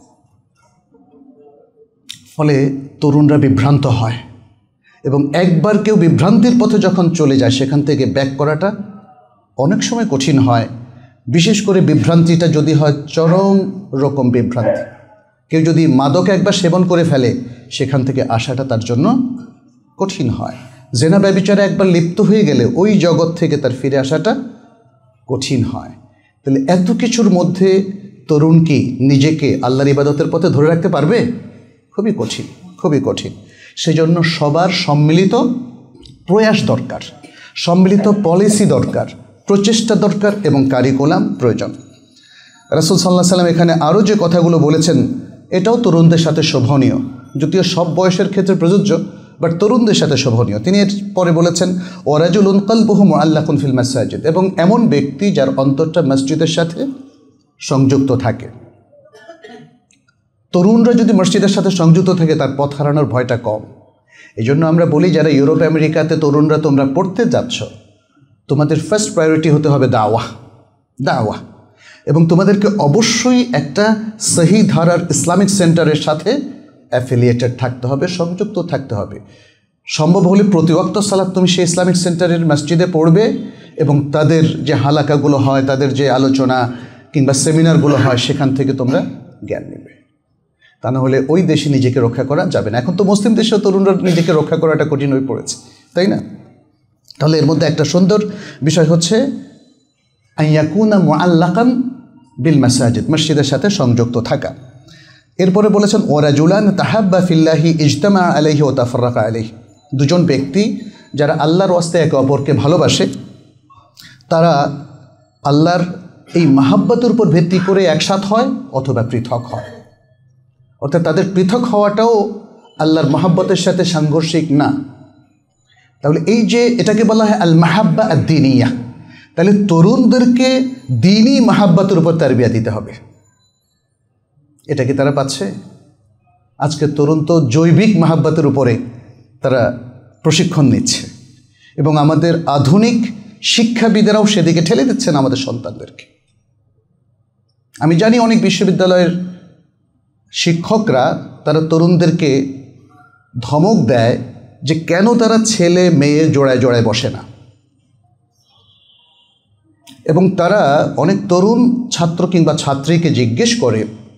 ফলে তরুণরা বিভ্রান্ত হয়, এবং একবার কেউ বিভ্রান্তির পথে যখন চলে যায়, সেখান থেকে ব্যাক করাটা অনেক সময় কঠিন হয়। বিশেষ করে বিভ্রান্তিটা যদি হয় চরম রকম বিভ্রান্তি। কেউ যদি মাদক একবার সেবন করে ফেলে, সেখান থেকে আসাটা তার জন্য কঠিন হয়। জেনা ব্যভিচারে একবার লিপ্ত হয়ে গেলে ওই জগৎ থেকে তার ফিরে আসাটা কঠিন হয়। তাহলে এত কিছুর মধ্যে তরুণ কি নিজেকে আল্লাহর ইবাদতের পথে ধরে রাখতে পারবে? খুবই কঠিন, খুবই কঠিন। সেজন্য সবার সম্মিলিত প্রয়াস দরকার, সম্মিলিত পলিসি দরকার, প্রচেষ্টা দরকার, এবং কারিকুলাম প্রয়োজন। রাসূল সাল্লাল্লাহু আলাইহি ওয়াসাল্লাম এখানে আরও যে কথাগুলো বলেছেন, এটাও তরুণদের সাথে শোভনীয়, যদিও সব বয়সের ক্ষেত্রে প্রযোজ্য, বাট তরুণদের সাথে শোভনীয়। তিনি এর পরে বলেছেন, ওয়ারাজুলুন কলবুহু মুআল্লাকুন ফিল মাসাজিদ, এবং এমন ব্যক্তি যার অন্তরটা মসজিদের সাথে সংযুক্ত থাকে। তরুণরা যদি মসজিদের সাথে সংযুক্ত থাকে, তার পথ হারানোর ভয়টা কম। এই জন্য আমরা বলি, যারা ইউরোপ আমেরিকাতে তরুণরা তোমরা পড়তে যাচ্ছ, তোমাদের ফার্স্ট প্রায়োরিটি হতে হবে দাওয়া, এবং তোমাদেরকে অবশ্যই একটা সহি ধারার ইসলামিক সেন্টারের সাথে অ্যাফিলিয়েটেড থাকতে হবে, সংযুক্ত থাকতে হবে। সম্ভব হলে প্রতি ওয়াক্ত সালাত তুমি সেই ইসলামিক সেন্টারের মসজিদে পড়বে, এবং তাদের যে হালাকাগুলো হয়, তাদের যে আলোচনা কিংবা সেমিনারগুলো হয়, সেখান থেকে তোমরা জ্ঞান নেবে। তা না হলে ওই দেশে নিজেকে রক্ষা করা যাবে না। এখন তো মুসলিম দেশেও তরুণরা নিজেকে রক্ষা করাটা কঠিন হয়ে পড়েছে, তাই না? তাহলে এর মধ্যে একটা সুন্দর বিষয় হচ্ছে আইয়াকুনা মুআল্লাকান বিল মাসাজিদ, মসজিদের সাথে সংযুক্ত থাকা। এরপরে বলেছেন ওয়ারাজুলান তাহাব্বা ফিল্লাহি ইজতামা আলাইহি ওয়া তাফাররাকা আলাইহি, দুজন ব্যক্তি যারা আল্লাহর ওয়াস্তে একে অপরকে ভালোবাসে, তারা আল্লাহর এই মাহাব্বতের উপর ভিত্তি করে একসাথ হয় অথবা পৃথক হয়। অর্থাৎ তাদের পৃথক হওয়াটাও আল্লাহর মাহাব্বতের সাথে সাংঘর্ষিক না। তাহলে এই যে এটাকে বলা হয় আল মাহাব্বা আদ-দীনিয়া, তাহলে তরুণদেরকে দ্বীনি মাহাব্বতের উপর তারবিয়া দিতে হবে। এটা কি তারা পাচ্ছে? আজকে তরুণ তো জৈবিক মাহাব্বতের উপরে তারা প্রশিক্ষণ নিচ্ছে, এবং আমাদের আধুনিক শিক্ষাবিদেরাও সেদিকে ঠেলে দিচ্ছেন আমাদের সন্তানদেরকে। আমি জানি অনেক বিশ্ববিদ্যালয়ের শিক্ষকরা তারা তরুণদেরকে ধমক দেয় যে কেন তারা ছেলে মেয়ে জোড়ায় জোড়ায় বসে না, এবং তারা অনেক তরুণ ছাত্র কিংবা ছাত্রীকে জিজ্ঞেস করে,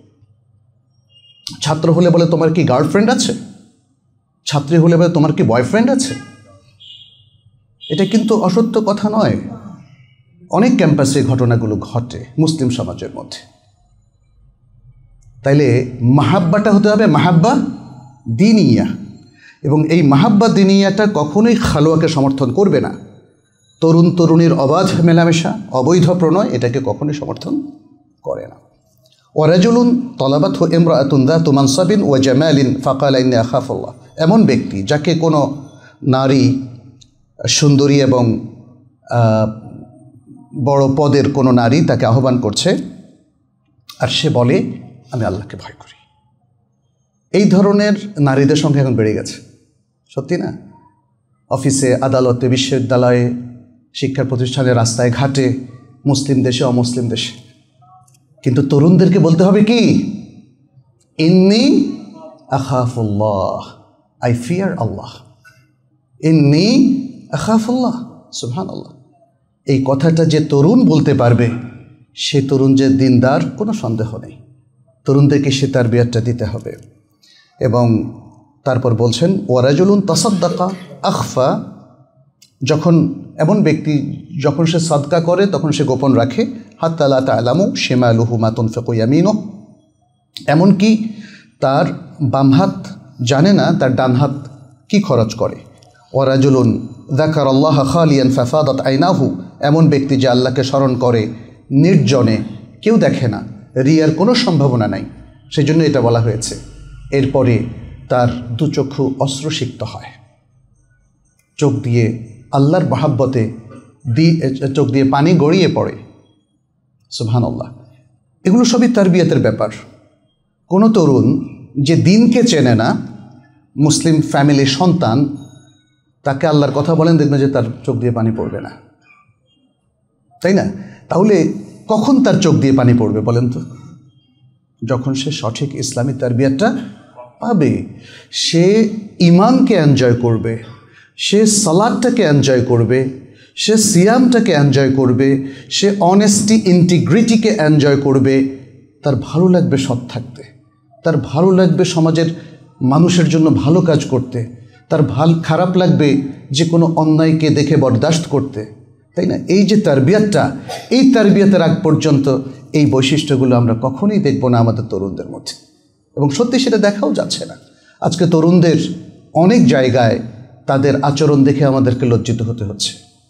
ছাত্র হলে বলে তোমার কি গার্লফ্রেন্ড আছে, ছাত্রী হলে বলে তোমার কি বয়ফ্রেন্ড আছে। এটা কিন্তু অসত্য কথা নয়। অনেক ক্যাম্পাসে ঘটনাগুলো ঘটে মুসলিম সমাজের মধ্যে। তাইলে মাহাব্বাটা হতে হবে মাহাব্বা দ্বীনিয়া, এবং এই মাহাব্বা দ্বীনিয়াটা কখনোই খালোয়াকে সমর্থন করবে না। তরুণ তরুণীর অবাধ মেলামেশা, অবৈধ প্রণয়, এটাকে কখনোই সমর্থন করে না। ওয়ারাজুলুন তলাবাতহু ইমরাআতুন যাতু মানসাবিন ওয়া জামালিন ফাকালা ইন্নী আখাফুল্লাহ, এমন ব্যক্তি যাকে কোনো নারী, সুন্দরী এবং বড় পদের কোনো নারী তাকে আহ্বান করছে, আর সে বলে আমি আল্লাহকে ভয় করি। এই ধরনের নারীদের সংখ্যা এখন বেড়ে গেছে, সত্যি না? অফিসে, আদালতে, বিশ্ববিদ্যালয়ে, শিক্ষা প্রতিষ্ঠানে, রাস্তায় ঘাটে, মুসলিম দেশে, অমুসলিম দেশে। কিন্তু তরুণদেরকে বলতে হবে কি? ইন্নী আখাফুল্লাহ, আই ফিয়ার আল্লাহ, ইন্নী আখাফুল্লাহ, সুবহানাল্লাহ। এই কথাটা যে তরুণ বলতে পারবে, সে তরুণ যে দিনদার, কোনো সন্দেহ নেই। তরুণদেরকে সে তারবিয়াতটা দিতে হবে। এবং তারপর বলছেন ওয়ারাজুলুন তাসাদ্দাকা আখফা, যখন এমন ব্যক্তি যখন সে সাদকা করে তখন সে গোপন রাখে, হাত্তা লা তা'লামু শিমালুহু মা তুনফিকু ইয়ামিনুহু, এমনকি তার বাম হাত জানে না তার ডান হাত কি খরচ করে। ওয়ারাজুলুন যাকারাল্লাহ খালিয়ান ফাফাদাত আইনাহু, এমন ব্যক্তি যে আল্লাহকে স্মরণ করে নির্জনে, কেউ দেখে না, রিয়ার কোনো সম্ভাবনা নাই, সেই জন্য এটা বলা হয়েছে। এরপরে তার দু চক্ষু অশ্রুসিক্ত হয়, চোখ দিয়ে আল্লাহর মহাব্বতে চোখ দিয়ে পানি গড়িয়ে পড়ে। সুবহানাল্লাহ। এগুলো সবই তারবিয়াতের ব্যাপার। কোনো তরুণ যে দিনকে চেনে না, মুসলিম ফ্যামিলির সন্তান, তাকে আল্লাহর কথা বলেন, দেখবেন যে তার চোখ দিয়ে পানি পড়বে না, তাই না? তাহলে কখন তার চোখ দিয়ে পানি পড়বে বলেন তো? যখন সে সঠিক ইসলামী তারবিয়াতটা পাবে, সে ইমানকে এনজয় করবে, সে সালাদটাকে এনজয় করবে, সে সিয়ামটাকে এনজয় করবে, সে অনেস্টি ইন্টিগ্রিটিকে এনজয় করবে। তার ভালো লাগবে সৎ থাকতে, তার ভালো লাগবে সমাজের মানুষের জন্য ভালো কাজ করতে, তার খারাপ লাগবে যে কোনো অন্যায়কে দেখে বরদাস্ত করতে, তাই না? এই যে তারবিয়াতটা, এই তারবিয়াতের আগ পর্যন্ত এই বৈশিষ্ট্যগুলো আমরা কখনোই দেখব না আমাদের তরুণদের মধ্যে, এবং সত্যি সেটা দেখাও যাচ্ছে না। আজকে তরুণদের অনেক জায়গায় তাদের আচরণ দেখে আমাদেরকে লজ্জিত হতে হচ্ছে।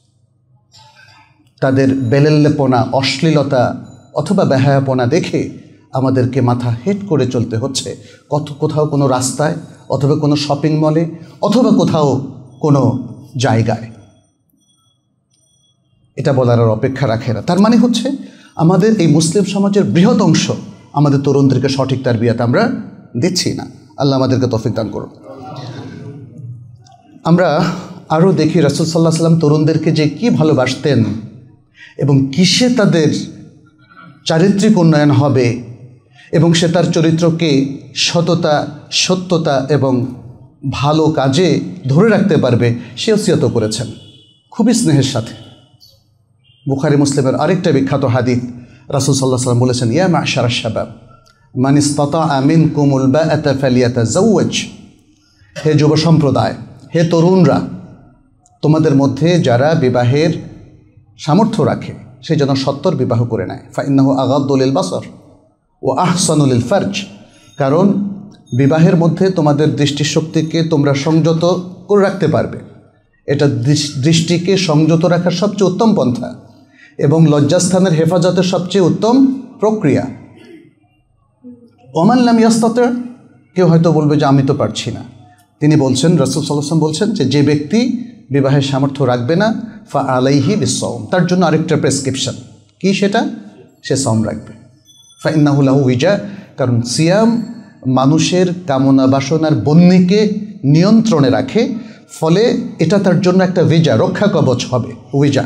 তাদের বেলেল্লেপনা, অশ্লীলতা অথবা বেহায়াপনা দেখে আমাদেরকে মাথা হেট করে চলতে হচ্ছে। কোথাও কোনো রাস্তায়, অথবা কোনো শপিং মলে, অথবা কোথাও কোনো জায়গায়। এটা বলার আর অপেক্ষা রাখে না। তার মানে হচ্ছে আমাদের এই মুসলিম সমাজের বৃহৎ অংশ আমাদের তরুণদেরকে সঠিক তারবিয়াত আমরা দিচ্ছি না। আল্লাহ আমাদেরকে তৌফিক দান করুন। আমরা আরও দেখি রাসূল সাল্লাল্লাহু আলাইহি ওয়াসাল্লাম তরুণদেরকে যে কি ভালোবাসতেন এবং কিসে তাদের চারিত্রিক উন্নয়ন হবে এবং সে তার চরিত্রকে সততা, সত্যতা এবং ভালো কাজে ধরে রাখতে পারবে, সে ওসিয়ত করেছেন খুবই স্নেহের সাথে। বুখারী মুসলিমের আরেকটা বিখ্যাত হাদিস, রাসূল সাল্লাল্লাহু আলাইহি ওয়াসাল্লাম বলেছেন, ইয়া মা'শারাশ শাবাব মান ইসতাতা'a মিনকুমুল বা'আতা ফালিয়াতাযাওয়াজ। হে যুব সম্প্রদায়, হে তরুণরা, তোমাদের মধ্যে যারা বিবাহের সামর্থ্য রাখে সে যেন সত্তর বিবাহ করে নেয়। ফাইন্নাহু আগাদ্দু লিল বাসর ও আহসানু লিল ফারজ। কারণ বিবাহের মধ্যে তোমাদের দৃষ্টিশক্তিকে তোমরা সংযত করে রাখতে পারবে, এটা দৃষ্টিকে সংযত রাখার সবচেয়ে উত্তম পন্থা এবং লজ্জাস্থানের হেফাজতের সবচেয়ে উত্তম প্রক্রিয়া। ওমান লাম ইয়াস্তাতি, কেউ হয়তো বলবে যে আমি তো পারছি না। তিনি বলছেন, রাসূল সাল্লাল্লাহু আলাইহি ওয়াসাল্লাম বলছেন যে ব্যক্তি বিবাহের সামর্থ্য রাখবে না, ফা আলাইহি বিসসাওম, তার জন্য আরেকটা প্রেসক্রিপশন কি, সেটা সে সওম রাখবে। ফা ইন্নাহু লাহু উইজা, কারণ সিয়াম মানুষের কামনা বাসনার বহ্নিকে নিয়ন্ত্রণে রাখে, ফলে এটা তার জন্য একটা উইজা, রক্ষা কবচ হবে। উইজা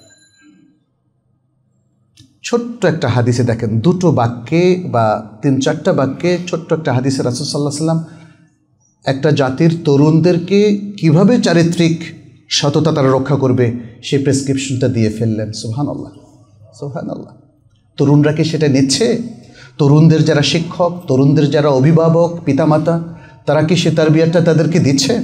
ছোট্ট একটা হাদিসে দেখেন, দুটো বাক্যে বা 3-4টা বাক্যে ছোট্ট একটা হাদিসে রাসূল সাল্লাল্লাহু আলাইহি ওয়াসাল্লাম একটা জাতির তরুণদেরকে কিভাবে চারিত্রিক সততা তারা রক্ষা করবে সেই প্রেসক্রিপশনটা দিয়ে ফেললেন। সুবহানাল্লাহ, সুবহানাল্লাহ। তরুণরা কি সেটা নিচ্ছে? তরুণদের যারা শিক্ষক, তরুণদের যারা অভিভাবক, পিতামাতা, তারা কি সে তারবিয়াতটা তাদেরকে দিচ্ছে?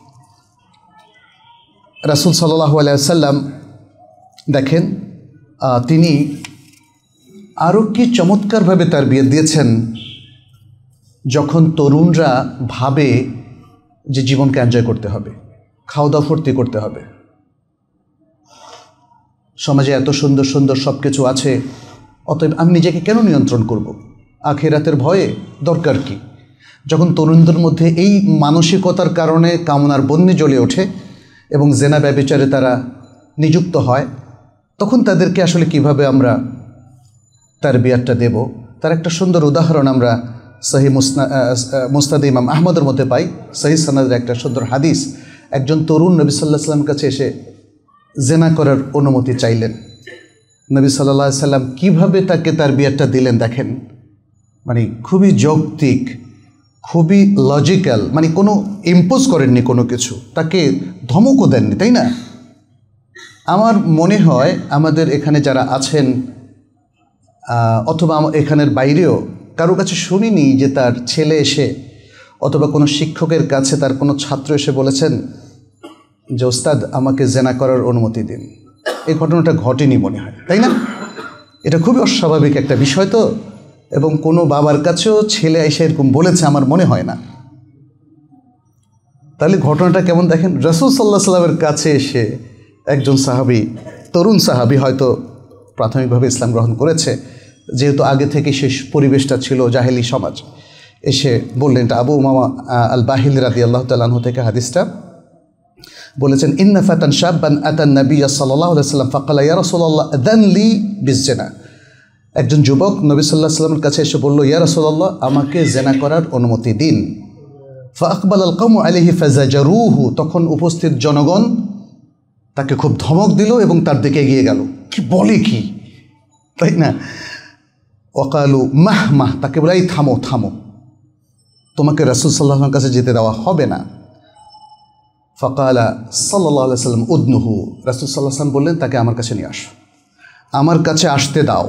রাসূল সাল্লাল্লাহু আলাইহি ওয়াসাল্লাম দেখেন তিনি আরও কি চমৎকারভাবে তারবিয়াত দিয়েছেন। যখন তরুণরা ভাবে যে জীবনকে এনজয় করতে হবে, খাওয়া দাওয়া ফুর্তি করতে হবে, সমাজে এত সুন্দর সুন্দর সব কিছু আছে, অতএব আমি নিজেকে কেন নিয়ন্ত্রণ করব? আখিরাতের ভয়ে দরকার কি? যখন তরুণদের মধ্যে এই মানসিকতার কারণে কামনার বন্যে জ্বলে ওঠে এবং জেনা ব্যভিচারে তারা নিযুক্ত হয়, তখন তাদেরকে আসলে কিভাবে আমরা তারবিয়াতটা দেব, তার একটা সুন্দর উদাহরণ আমরা সহিহ মুসনাদ ইমাম আহমদের মধ্যে পাই। সহিহ সনদের একটা সুন্দর হাদিস, একজন তরুণ নবী সাল্লাল্লাহু আলাইহি ওয়াসাল্লামের কাছে এসে জেনা করার অনুমতি চাইলেন। নবী সাল্লাল্লাহু আলাইহি ওয়াসাল্লাম কীভাবে তাকে তারবিয়াতটা দিলেন দেখেন, মানে খুবই যৌক্তিক, খুবই লজিক্যাল, মানে কোনো ইম্পোজ করেননি কোনো কিছু, তাকে ধমকও দেননি, তাই না? আমার মনে হয় আমাদের এখানে যারা আছেন অথবা এখানের বাইরেও কারো কাছে শুনিনি যে তার ছেলে এসে অথবা কোনো শিক্ষকের কাছে তার কোনো ছাত্র এসে বলেছেন যে ওস্তাদ আমাকে জেনা করার অনুমতি দিন। এই ঘটনাটা ঘটেনি মনে হয়, তাই না? এটা খুবই অস্বাভাবিক একটা বিষয়। তো এবং কোনো বাবার কাছেও ছেলে এসে এরকম বলেছে আমার মনে হয় না। তাহলে ঘটনাটা কেমন দেখেন, রাসূল সাল্লাল্লাহু আলাইহি সাল্লামের কাছে এসে একজন সাহাবী, তরুণ সাহাবী, হয়তো প্রাথমিকভাবে ইসলাম গ্রহণ করেছে, যেহেতু আগে থেকে শেষ পরিবেশটা ছিল জাহেলি সমাজ, এসে বললেন, এটা আবু উমামা আল বাহিলি রাদিয়াল্লাহু তাআলা আনহু থেকে হাদিসটা বলেছেন, ইন্না ফাতান শাববান আতান নাবিয়্য সাল্লাল্লাহু আলাইহি ওয়াসাল্লাম ফাকালা ইয়া রাসূলুল্লাহ আযান লি বিজ্জিনা। একজন যুবক নবী সাল্লাল্লাহু আলাইহি ওয়াসাল্লামের কাছে এসে বলল, ইয়া রাসূলুল্লাহ, আমাকে জিনা করার অনুমতি দিন। ফাআকবাল আল কওমু আলাইহি ফাজাজারুহু, তখন উপস্থিত জনগণ তাকে খুব ধমক দিল এবং তার দিকে এগিয়ে গেল। কি বলে কি, তাই না? ওয়াকালু মাহ মাহ, তাকে বলে, এই থামো থামো, তোমাকে রাসূল সাল্লাল্লাহু আলাইহি ওয়াসাল্লামের কাছে যেতে দেওয়া হবে না। ফাকালা সাল্লাল্লাহু আলাইহি ওয়াসাল্লাম উদনুহু, রাসূল সাল্লাল্লাহু আলাইহি ওয়াসাল্লাম বললেন, তাকে আমার কাছে নিয়ে আসো, আমার কাছে আসতে দাও।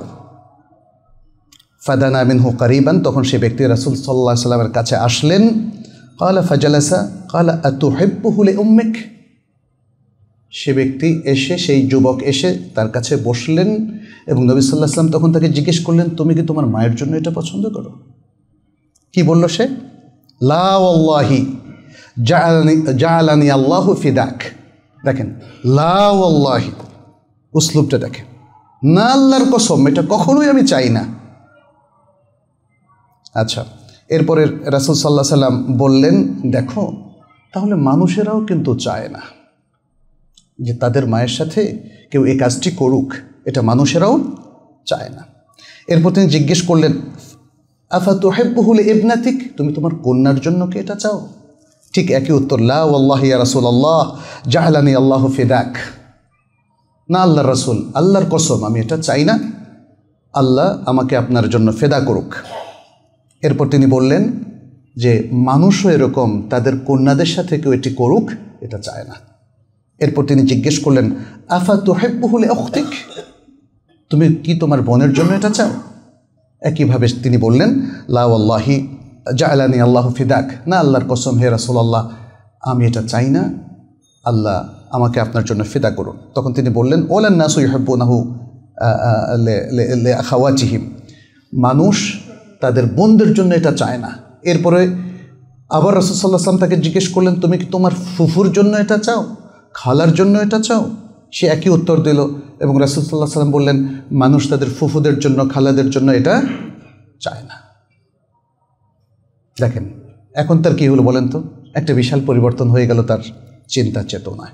ফাদানা মিনহু কারিবান, তখন সে ব্যক্তি রাসূল সাল্লাল্লাহু আলাইহি ওয়াসাল্লামের কাছে আসলেন। ক্বালা ফাজালাসা ক্বালা আতুহিব্বুহু লিউম্মিক, সে ব্যক্তি এসে, সেই যুবক এসে তার কাছে বসলেন এবং নবী সাল্লাল্লাহু আলাইহি ওয়াসাল্লাম তখন তাকে জিজ্ঞেস করলেন, তুমি কি তোমার মায়ের জন্য এটা পছন্দ করো? কি বলল সে? লা ওয়াল্লাহি জাআলানি আল্লাহু ফিদাক। দেখেন, লা ওয়াল্লাহি, উসলুবটা দেখেন, না আল্লাহর কসম, এটা কখনোই আমি চাই না। আচ্ছা, এরপরে রাসূল সাল্লাল্লাহু আলাইহি ওয়াসাল্লাম বললেন, দেখো, তাহলে মানুষেরাও কিন্তু চায় না যে তাদের মায়ের সাথে কেউ এই কাজটি করুক, এটা মানুষেরাও চায় না। এরপর তিনি জিজ্ঞেস করলেন, আফা তুহিব্বুহু লিইবনাতিক, তুমি তোমার কন্যার জন্য কি এটা চাও? ঠিক একই উত্তর, লা ওয়াল্লাহি ইয়া রাসূলুল্লাহ জাআলানি আল্লাহু ফিদাক, না আল্লাহর রাসূল, আল্লাহর কসম, আমি এটা চাই না, আল্লাহ আমাকে আপনার জন্য ফেদা করুক। এরপর তিনি বললেন যে মানুষও এরকম তাদের কন্যাদের সাথে কেউ এটি করুক, এটা চায় না। এরপর তিনি জিজ্ঞেস করলেন, আফা তুহিব্বুহু লিউখতিক, তুমি কি তোমার বোনের জন্য এটা চাও? একইভাবে তিনি বললেন, লা ওয়াল্লাহি জাআলানি আল্লাহু ফিদাক, না আল্লাহর কসম, হে রাসূলুল্লাহ, আমি এটা চাই না, আল্লাহ আমাকে আপনার জন্য ফিদা করুন। তখন তিনি বললেন, ওয়ালান নাসু ইউহিব্বুনাহু লিআখাওয়াতিহিম, মানুষ তাদের বোনদের জন্য এটা চায় না। এরপরে আবার রাসূল সাল্লাল্লাহু আলাইহি ওয়াসাল্লাম তাকে জিজ্ঞেস করলেন, তুমি কি তোমার ফুফুর জন্য এটা চাও, খালার জন্য এটা চাও? সে একই উত্তর দিল এবং রাসূল সাল্লাল্লাহু আলাইহি ওয়াসাল্লাম বললেন, মানুষ তাদের ফুফুদের জন্য, খালাদের জন্য এটা চায় না। দেখেন, এখন তার কী হলো বলেন তো? একটা বিশাল পরিবর্তন হয়ে গেল তার চিন্তা চেতনায়।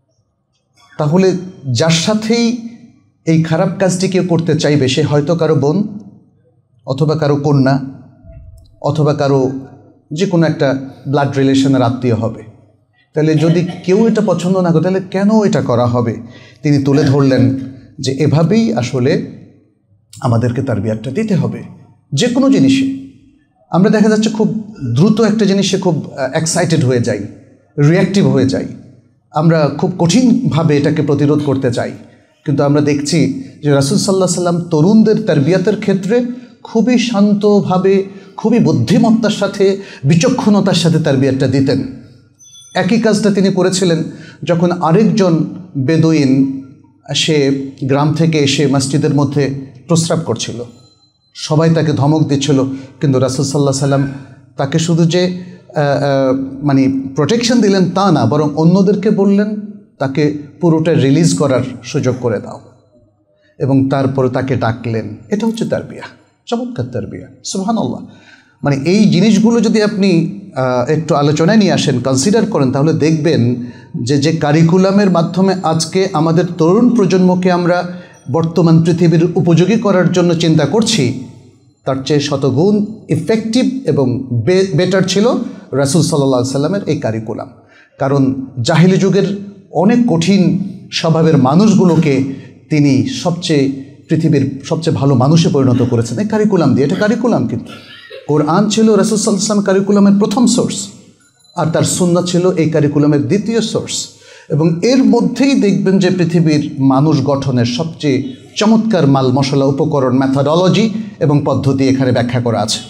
তাহলে যার সাথেই এই খারাপ কাজটি কেউ করতে চাইবে, সে হয়তো কারো বোন, অথবা কারো কন্যা, অথবা কারো যে কোনো একটা ব্লাড রিলেশনের আত্মীয় হবে। তাহলে যদি কেউ এটা পছন্দ না করে, তাহলে কেন এটা করা হবে? তিনি তুলে ধরলেন যে এভাবেই আসলে আমাদেরকে তারবিয়াতটা দিতে হবে। যে কোনো জিনিসে আমরা দেখা যাচ্ছে খুব দ্রুত একটা জিনিসে খুব এক্সাইটেড হয়ে যাই, রিঅ্যাক্টিভ হয়ে যাই, আমরা খুব কঠিনভাবে এটাকে প্রতিরোধ করতে চাই। কিন্তু আমরা দেখছি যে রাসূল সাল্লাল্লাহু আলাইহি ওয়াসাল্লাম তরুণদের তারবিয়াতের ক্ষেত্রে খুবই শান্তভাবে, খুবই বুদ্ধিমত্তার সাথে, বিচক্ষণতার সাথে তারবিয়াতটা দিতেন। একই কাজটা তিনি করেছিলেন যখন আরেকজন বেদুইন সে গ্রাম থেকে এসে মসজিদের মধ্যে প্রস্রাব করছিল। সবাই তাকে ধমক দিচ্ছিল, কিন্তু রাসূল সাল্লাল্লাহু আলাইহি ওয়াসাল্লাম তাকে শুধু যে মানে প্রোটেকশন দিলেন তা না, বরং অন্যদেরকে বললেন তাকে পুরোটা রিলিজ করার সুযোগ করে দাও, এবং তারপরে তাকে ডাকলেন। এটা হচ্ছে তারবিয়া, চমৎকার তারবিয়া, সুবহানাল্লাহ। মানে এই জিনিসগুলো যদি আপনি একটু আলোচনায় নিয়ে আসেন, কনসিডার করেন, তাহলে দেখবেন যে কারিকুলামের মাধ্যমে আজকে আমাদের তরুণ প্রজন্মকে আমরা বর্তমান পৃথিবীর উপযোগী করার জন্য চিন্তা করছি, তার চেয়ে শতগুণ ইফেক্টিভ এবং বেটার ছিল রাসূল সাল্লাল্লাহু আলাইহি ওয়াসাল্লামের এই কারিকুলাম। কারণ জাহিলি যুগের অনেক কঠিন স্বভাবের মানুষগুলোকে তিনি পৃথিবীর সবচেয়ে ভালো মানুষে পরিণত করেছেন এই কারিকুলাম দিয়ে। এটা কারিকুলাম, কিন্তু কোরআন ছিল রাসূল সাল্লাল্লাহু আলাইহি ওয়াসাল্লাম কারিকুলামের প্রথম সোর্স, আর তার সুন্নাত ছিল এই কারিকুলামের দ্বিতীয় সোর্স। এবং এর মধ্যেই দেখবেন যে পৃথিবীর মানুষ গঠনের সবচেয়ে চমৎকার মাল মশলা, উপকরণ, মেথডোলজি এবং পদ্ধতি এখানে ব্যাখ্যা করা আছে।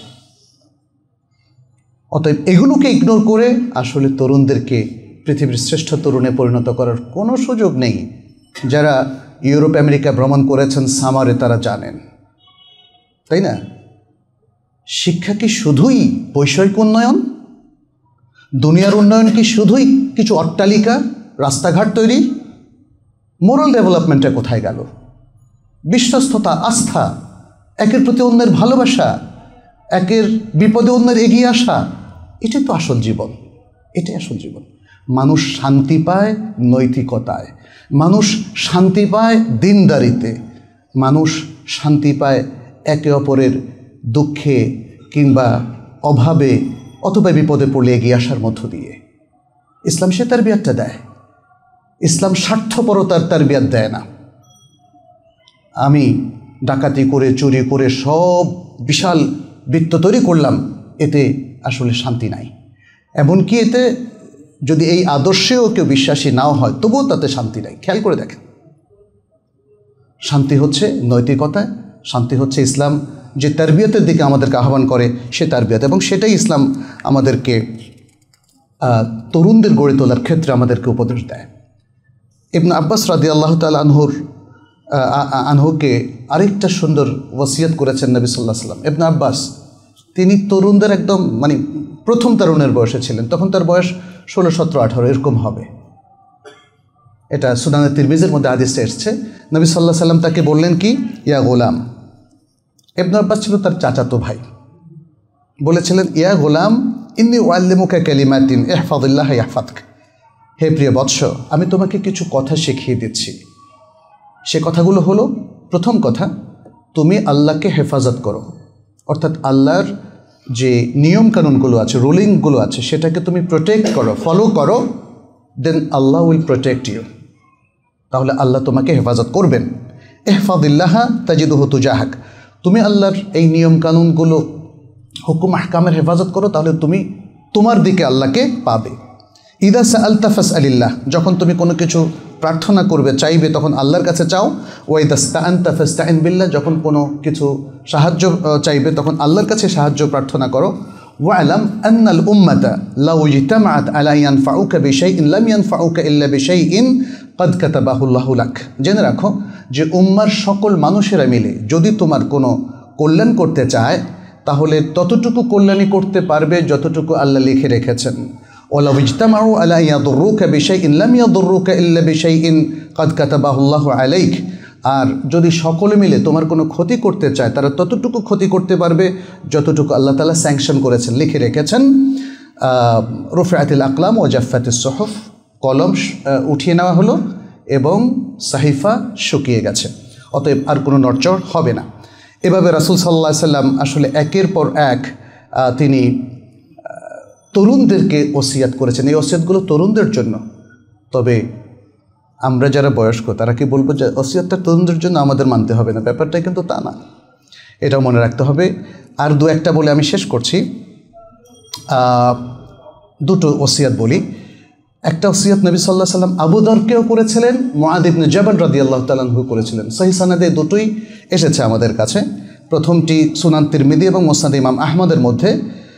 অতএব এগুলোকে ইগনোর করে আসলে তরুণদেরকে পৃথিবীর শ্রেষ্ঠ তরুণে পরিণত করার কোনো সুযোগ নেই। যারা ইউরোপ আমেরিকা ভ্রমণ করেছেন সামারে তারা জানেন, তাই না? শিক্ষা কি শুধুই বৈষয়িক উন্নয়ন? দুনিয়ার উন্নয়ন কি শুধুই কিছু অট্টালিকা, রাস্তাঘাট তৈরি? মোরাল ডেভেলপমেন্টটা কোথায় গেল? বিশ্বস্ততা, আস্থা, একের প্রতি অন্যের ভালোবাসা, একের বিপদে অন্যের এগিয়ে আসা, এটাই তো আসল জীবন। এটাই আসল জীবন। মানুষ শান্তি পায় নৈতিকতায়, মানুষ শান্তি পায় দিনদারিতে, মানুষ শান্তি পায় একে অপরের দুঃখে কিংবা অভাবে অথবা বিপদে পড়লে এগিয়ে আসার মধ্য দিয়ে। ইসলাম সে তারবিয়াতটা দেয়। ইসলাম স্বার্থপরতার তারবিয়াত দেয় না। আমি ডাকাতি করে, চুরি করে সব বিশাল বৃত্ত তৈরি করলাম, এতে আসলে শান্তি নাই। এমনকি এতে যদি এই আদর্শেও কেউ বিশ্বাসী নাও হয়, তবুও তাতে শান্তি নাই। খেয়াল করে দেখেন, শান্তি হচ্ছে নৈতিকতায়, শান্তি হচ্ছে ইসলাম যে তারবিয়তের দিকে আমাদেরকে আহ্বান করে সে তারবিয়ত, এবং সেটাই ইসলাম আমাদেরকে তরুণদের গড়ে তোলার ক্ষেত্রে আমাদেরকে উপদেশ দেয়। ইবনে আব্বাস রাদিয়াল্লাহু তাআলা আনহুকে আরেকটা সুন্দর ওসিয়ত করেছেন নবী সাল্লাল্লাহু আলাইহি ওয়াসাল্লাম। ইবনে আব্বাস তিনি তরুণদের একদম প্রথম তরুণের বয়সে ছিলেন, তখন তার বয়স 16, 17, 18 এরকম হবে। এটা সুনানে তিরমিজির মধ্যে হাদিসে এসেছে। নবী সাল্লাল্লাহু আলাইহি ওয়াসাল্লাম তাকে বললেন কি, ইয়া গোলাম। ইবনে আব্বাস ছিল তার চাচাতো ভাই। বলেছিলেন, ইয়া গোলাম ইন্নী উআল্লিমুকা কালিমাতিন ইহফাযিল্লাহ ইয়াহফাযক। হে প্রিয় বৎস, আমি তোমাকে কিছু কথা শিখিয়ে দিচ্ছি। সে কথাগুলো হলো, প্রথম কথা, তুমি আল্লাহকে হেফাজত করো, অর্থাৎ আল্লাহর যে নিয়মকানুনগুলো আছে, রুলিংগুলো আছে, সেটাকে তুমি প্রোটেক্ট করো, ফলো করো, then Allah will protect you. তাহলে আল্লাহ তোমাকে হেফাজত করবেন। ইহফাযিল্লাহ তাজিদুহু তুজাহাক। তুমি আল্লাহর এই নিয়মকানুনগুলো, হুকুম আহকামের হেফাজত করো, তাহলে তুমি তোমার দিকে আল্লাহকে পাবে। ইদা সাআলতা ফাসআলিল্লাহ। যখন তুমি কোনো কিছু প্রার্থনা করবে, চাইবে, তখন আল্লাহর কাছে চাও। ওয়া ইদা ইসতাআনতা ফাসতাইন বিল্লাহ। যখন কোনো কিছু সাহায্য চাইবে, তখন আল্লাহর কাছে সাহায্য প্রার্থনা করো। ওয়ালাম আন্নাল উম্মাতা লাউ ইজতামাআত আলা ইয়ানফাউকা বিশাইইন লাম ইয়ানফাউকা ইল্লা বিশাইইন ক্বাদ কাতাবাহু আল্লাহু লাক। জেনে রাখো যে উম্মার সকল মানুষেরা মিলে যদি তোমার কোনো কল্যাণ করতে চায়, তাহলে ততটুকু কল্যাণই করতে পারবে যতটুকু আল্লাহ লিখে রেখেছেন। ওয়ালাউ ইজতামাউ আলা ইয়াদুররুকা বিশাইইন লাম ইয়াদুররুকা ইল্লা বিশাইইন ক্বাদ কাতাবাহু আল্লাহু আলাইক। আর যদি সকলে মিলে তোমার কোনো ক্ষতি করতে চায়, তারা ততটুকু ক্ষতি করতে পারবে যতটুকু আল্লাহ তাআলা স্যাংশন করেছেন, লিখে রেখেছেন। রুফিআতিল আকলাম ওয়া জাফফাতিস সুহুফ। কলম উঠিয়ে নেওয়া হলো এবং সাহিফা শুকিয়ে গেছে, অতএব আর কোনো নড়চড় হবে না। এভাবে রাসূল সাল্লাল্লাহু আলাইহি সাল্লাম আসলে একের পর এক তিনি তরুণদেরকে ওসিয়াত করেছেন। এই ওসিয়াতগুলো তরুণদের জন্য। তবে আমরা যারা বয়স্ক তারা কি বলবো যে ওসিয়াতটা তরুণদের জন্য, আমাদের মানতে হবে না? ব্যাপারটা কিন্তু তা না, এটাও মনে রাখতে হবে। আর দু একটা বলে আমি শেষ করছি। দুটো ওসিয়াত বলি। একটা ওসিয়াত নবী সাল্লাল্লাহু আলাইহি সাল্লাম আবু যরকেও করেছিলেন, মুআয ইবনে জাবাল রাদিয়াল্লাহু তাআলা আনহু করেছিলেন। সহিহ সানাদে দুটোই এসেছে আমাদের কাছে। প্রথমটি সুনান তিরমিজি এবং মুসনাদ ইমাম আহমদের মধ্যে।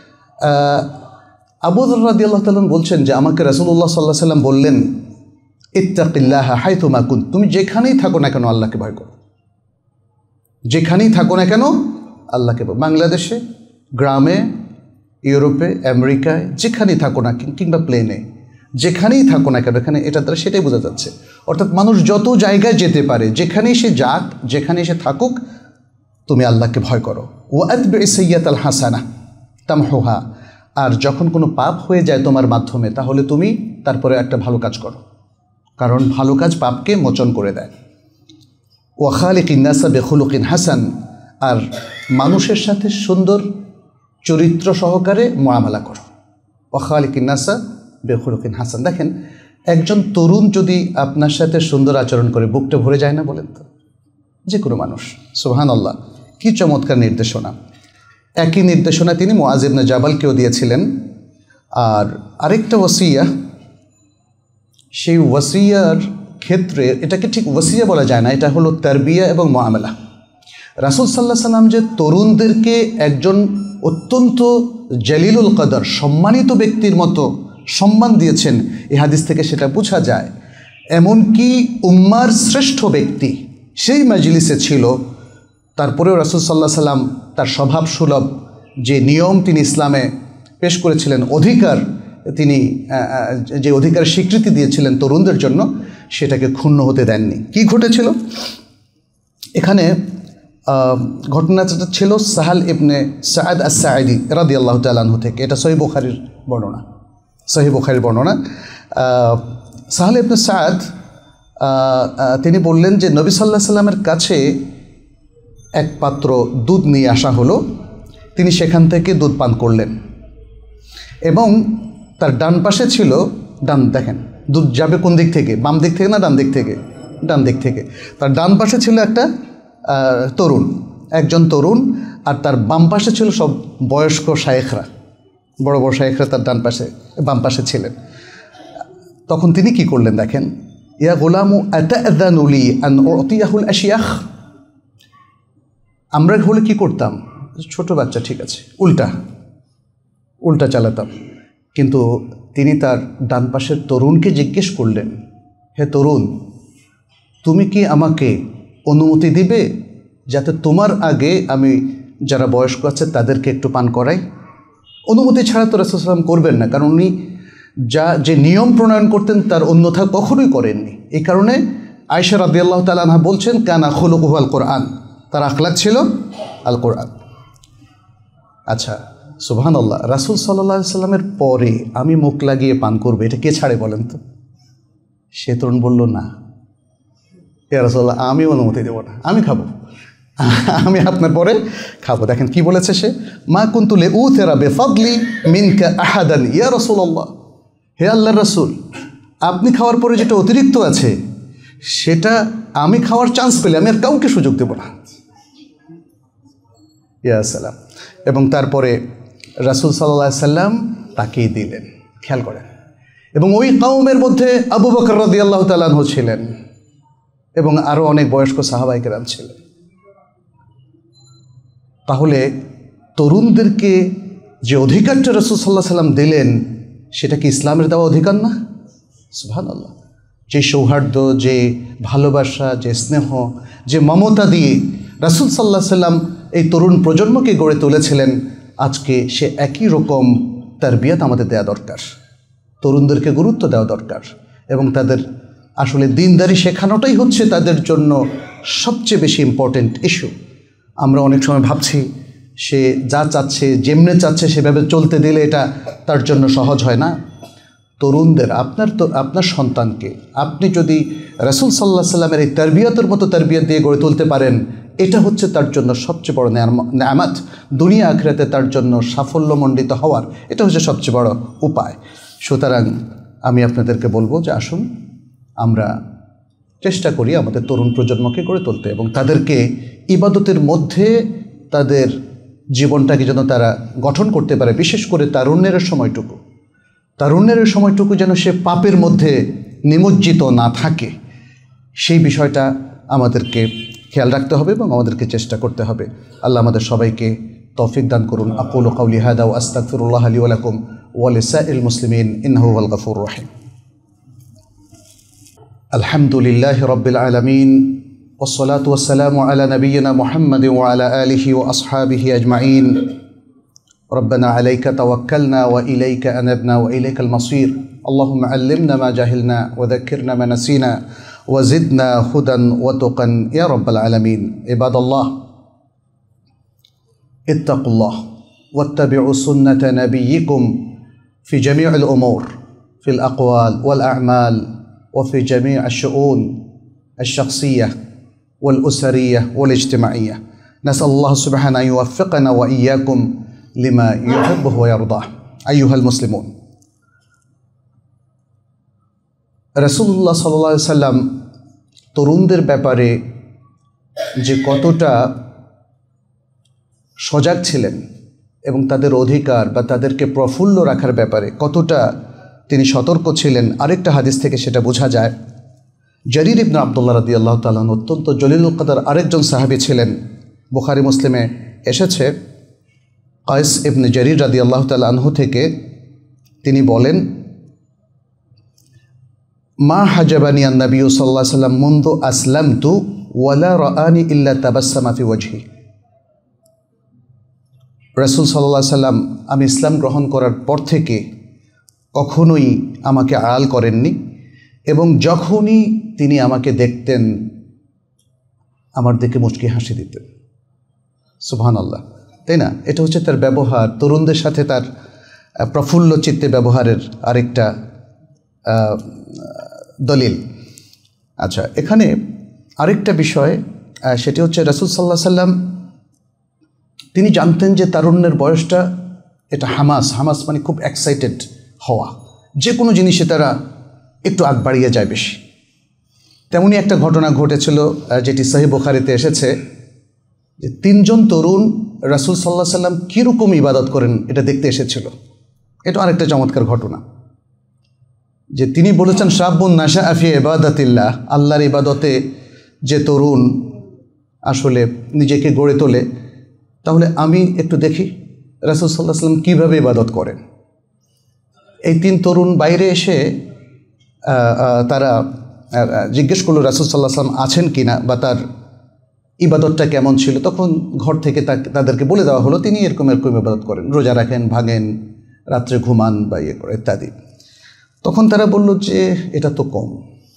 আবু যর রাদিয়াল্লাহু তাআলা বলছেন যে আমাকে রাসূলুল্লাহ সাল্লাল্লাহু আলাইহি সাল্লাম বললেন, ইত্তাকিল্লাহা হাইথুমা কুন্ত। তুমি যেখানেই থাকো না কেন আল্লাহকে ভয় করো। যেখানেই থাকো না কেন আল্লাহকে ভয়। বাংলাদেশে, গ্রামে, ইউরোপে, আমেরিকায়, যেখানেই থাকো না কিংবা প্লেনে, যেখানেই থাকো না কেন, এখানে এটা দ্বারা সেটাই বোঝা যাচ্ছে। অর্থাৎ মানুষ যত জায়গায় যেতে পারে, যেখানেই সে যাক, যেখানেই সে থাকুক, তুমি আল্লাহকে ভয় করো। ওয়াতবিই সাইয়্যাতাল হাসানাহ তামহুহা। আর যখন কোনো পাপ হয়ে যায় তোমার মাধ্যমে, তাহলে তুমি তারপরে একটা ভালো কাজ করো, কারণ ভালো কাজ পাপকে মোচন করে দেয়। ওয়া খালিকিন নাসা বিখুলুকিন হাসান। আর মানুষের সাথে সুন্দর চরিত্র সহকারে মুআমালা করো। ওয়া খালিকিন নাসা বিখুলুকিন হাসান। দেখেন, একজন তরুণ যদি আপনার সাথে সুন্দর আচরণ করে, বুকটা ভরে যায় না বলেন তো? যে কোনো মানুষ। সুবহানাল্লাহ, কি চমৎকার নির্দেশনা! একই নির্দেশনা তিনি মুআয ইবনে জাবালকেও দিয়েছিলেন। আর আরেকটা ওসিয়া, সেই ওসিয়ার ক্ষেত্রে, এটাকে ঠিক ওসিয়া বলা যায় না, এটা হলো তারবিয়া এবং মুআমালা। রাসূল সাল্লাল্লাহু আলাইহি সাল্লাম যে তরুণদেরকে একজন অত্যন্ত জলিলুল কদর, সম্মানিত ব্যক্তির মতো সম্মান দিয়েছেন, এই হাদিস থেকে সেটা বোঝা যায়। এমনকি উম্মার শ্রেষ্ঠ ব্যক্তি সেই মাজলিসে ছিল, তারপরেও রাসূল সাল্লাল্লাহু আলাইহি সাল্লাম তার স্বভাব সুলভ যে নিয়ম তিনি ইসলামে পেশ করেছিলেন, অধিকার তিনি যে অধিকারের স্বীকৃতি দিয়েছিলেন তরুণদের জন্য, সেটাকে ক্ষুণ্ণ হতে দেননি। কি ঘটেছিল এখানে? ঘটনাটা ছিল সাহাল ইবনে সাঈদ আস-সাঈদী রাদিয়াল্লাহু তাআলা আনহু থেকে। এটা সহিহ বুখারীর বর্ণনা। সাহাল ইবনে সাঈদ তিনি বললেন যে নবী সাল্লাল্লাহু আলাইহি সাল্লামের কাছে এক পাত্র দুধ নিয়ে আসা হলো। তিনি সেখান থেকে দুধ পান করলেন এবং তার ডান পাশে ছিল, দেখেন দুধ যাবে কোন দিক থেকে? বাম দিক থেকে না ডান দিক থেকে? ডান দিক থেকে। তার ডান পাশে ছিল একজন তরুণ, আর তার বাম পাশে ছিল সব বয়স্ক শায়েখরা, বড় বড় শায়েখরা তার বাম পাশে ছিলেন। তখন তিনি কি করলেন দেখেন, ইয়া গোলামু আতাআযানু লি আন উতিয়াহুল আশিয়াখ। আমরা হলে কি করতাম? ছোট বাচ্চা, ঠিক আছে, উল্টা চালাতাম। কিন্তু তিনি তার ডান পাশের তরুণকে জিজ্ঞেস করলেন, হে তরুণ, তুমি কি আমাকে অনুমতি দিবে যাতে তোমার আগে আমি যারা বয়স্ক আছে তাদেরকে একটু পান করাই? অনুমতি ছাড়া তো রাসূল সাল্লাল্লাহু আলাইহি ওয়াসাল্লাম করবেন না, কারণ উনি যে নিয়ম প্রণয়ন করতেন তার অন্যথা কখনোই করেননি। এই কারণে আয়েশা রাদিয়াল্লাহু তাআলা আনহা বলছেন, কানা খুলুকুহু আল কোরআন, তার আখলাক ছিল আল কোরআন। আচ্ছা, সুবহানাল্লাহ, রাসূল সাল্লাল্লাহু আলাইহি ওয়াসাল্লামের পরে আমি মুখ লাগিয়ে পান করবো, এটা কে ছাড়ে বলেন তো? সে তরুণ বলল, না ইয়া রাসূলুল্লাহ, আমি অনুমতি দেব না, আমি খাবো, আমি আপনার পরে খাবো। দেখেন কি বলেছে সে, মা কুনতু লিউতিরা বিফাদলি মিনকা আহাদান ইয়া রাসূলুল্লাহ, হে আল্লাহর রাসূল, আপনি খাওয়ার পরে যেটা অতিরিক্ত আছে সেটা আমি খাওয়ার চান্স পেলে আমি আর কাউকে সুযোগ দেব না। ইয়া সালাম। এবং তারপরে রাসূল সাল্লাল্লাহু আলাইহি সাল্লাম তাকেই দিলেন। খেয়াল করেন। এবং ওই কওমের মধ্যে আবু বকর রাদিয়াল্লাহু তাআলা আনহু ছিলেন এবং আরও অনেক বয়স্ক সাহাবায়ে কেরাম ছিলেন। তাহলে তরুণদেরকে যে অধিকারটা রাসূল সাল্লাল্লাহু আলাইহি সাল্লাম দিলেন, সেটা কি ইসলামের দেওয়া অধিকার না? সুবহানাল্লাহ। যে সৌহার্দ্য, যে ভালোবাসা, যে স্নেহ, যে মমতা দিয়ে রাসূল সাল্লাল্লাহু আলাইহি সাল্লাম এই তরুণ প্রজন্মকে গড়ে তুলেছিলেন, আজকে সে একই রকম তারবিয়াত আমাদের দেওয়া দরকার। তরুণদেরকে গুরুত্ব দেওয়া দরকার এবং তাদের আসলে দিনদারি শেখানোটাই হচ্ছে তাদের জন্য সবচেয়ে বেশি ইম্পর্টেন্ট ইস্যু। আমরা অনেক সময় ভাবছি সে যা চাচ্ছে, যেমনে চাচ্ছে সেভাবে চলতে দিলে এটা তার জন্য সহজ হয় না। তরুণদের, আপনার সন্তানকে আপনি যদি রাসূল সাল্লাল্লাহু আলাইহি সাল্লামের এই তারবিয়াতের মতো তারবিয়াত দিয়ে গড়ে তুলতে পারেন, এটা হচ্ছে তার জন্য সবচেয়ে বড় নেয়ামত। দুনিয়া আখিরাতে তার জন্য সাফল্যমণ্ডিত হওয়ার এটা হচ্ছে সবচেয়ে বড় উপায়। সুতরাং আমি আপনাদেরকে বলবো যে আসুন আমরা চেষ্টা করি আমাদের তরুণ প্রজন্মকে গড়ে তুলতে এবং তাদেরকে ইবাদতের মধ্যে তাদের জীবনটাকে যেন তারা গঠন করতে পারে। বিশেষ করে তারুণ্যের সময়টুকু যেন সে পাপের মধ্যে নিমজ্জিত না থাকে, সেই বিষয়টা আমাদেরকে খেয়াল রাখতে হবে এবং আমাদেরকে চেষ্টা করতে হবে। আল্লাহ আমাদের সবাইকে তৌফিক দান করুন। আকুলু কাওলি হাদা ওয়া আস্তাগফিরুল্লাহ লি ওয়া লাকুম ওয়া লিসাইরিল মুসলিমিন ইন্নাহু হুয়াল গফুরুর রহিম। আলহামদুলিল্লাহি রাব্বিল আলামিন والصلاة والسلام على نبينا محمد وعلى آله وأصحابه أجمعين. ربنا عليك توكلنا وإليك أنبنا وإليك المصير. اللهم علمنا ما جهلنا وذكرنا ما نسينا وزدنا هدى وتقا يا رب العالمين. عباد الله، اتقوا الله واتبعوا سنة نبيكم في جميع الأمور، في الأقوال والأعمال وفي جميع الشؤون الشخصية والأسرية والاجتماعية. نسأل الله سبحانه أن يوفقنا وإياكم لما يحبه ويرضاه. أيها المسلمون، রাসূলুল্লাহ সাল্লাল্লাহু আলাইহি সাল্লাম তরুণদের ব্যাপারে যে কতটা সজাগ ছিলেন এবং তাদের অধিকার বা তাদেরকে প্রফুল্ল রাখার ব্যাপারে কতটা তিনি সতর্ক ছিলেন, আরেকটা হাদিস থেকে সেটা বোঝা যায়। জারির ইবনে আব্দুল্লাহ রাদিয়াল্লাহু তাআলা অত্যন্ত জলিলুল কদর আরেকজন সাহাবী ছিলেন। বুখারী মুসলিমে এসেছে, কায়েস ইবনে জারির রাদিয়াল্লাহু তাআলা আনহু থেকে তিনি বলেন, মা হাজাবানি আন নবী সাল্লাল্লাহু আলাইহি ওয়াসাল্লাম মুনযু আসলামতু ওয়ালা রাআনি ইল্লা তাবাসসামা ফি ওয়াজহি। রাসূল সাল্লাল্লাহু আলাইহি সাল্লাম আমি ইসলাম গ্রহণ করার পর থেকে কখনোই আমাকে আড়াল করেননি, এবং যখনই তিনি আমাকে দেখতেন আমার দিকে মুচকি হাসি দিতেন। সুবহানাল্লাহ, তাই না? এটা হচ্ছে তার ব্যবহার, তরুণদের সাথে তার প্রফুল্ল চিত্তে ব্যবহারের আরেকটা দলিল। আচ্ছা, এখানে আরেকটা বিষয়, সেটি হচ্ছে রাসূল সাল্লাল্লাহু আলাইহি সাল্লাম তিনি জানতেন যে তারুণ্যের বয়সটা এটা হামাস মানে খুব এক্সাইটেড হওয়া, যে কোনো জিনিসে তারা একটু আগ বাড়িয়ে যায় বেশি। তেমনই একটা ঘটনা ঘটেছিল যেটি সহিহ বুখারীতে এসেছে, যে 3 জন তরুণ রাসূল সাল্লাল্লাহু আলাইহি সাল্লাম কীরকম ইবাদত করেন এটা দেখতে এসেছিল। এটা আরেকটা চমৎকার ঘটনা, যে তিনি বলেছেন শাবুন নাশাআ ফি ইবাদাতিল্লাহ, আল্লাহর ইবাদতে যে তরুণ আসলে নিজেকে গড়ে তোলে, তাহলে আমি একটু দেখি রাসূল সাল্লাল্লাহু আলাইহি সাল্লাম কীভাবে ইবাদত করেন। এই 3 তরুণ বাইরে এসে তারা জিজ্ঞেস করলো রাসূল সাল্লাল্লাহু আলাইহি সাল্লাম আছেন কিনা বা তার ইবাদতটা কেমন ছিল। তখন ঘর থেকে তাদেরকে বলে দেওয়া হলো তিনি এরকম ইবাদত করেন, রোজা রাখেন, ভাঙেন, রাত্রে ঘুমান বা ইয়ে করে ইত্যাদি। তখন তারা বলল যে এটা তো কম,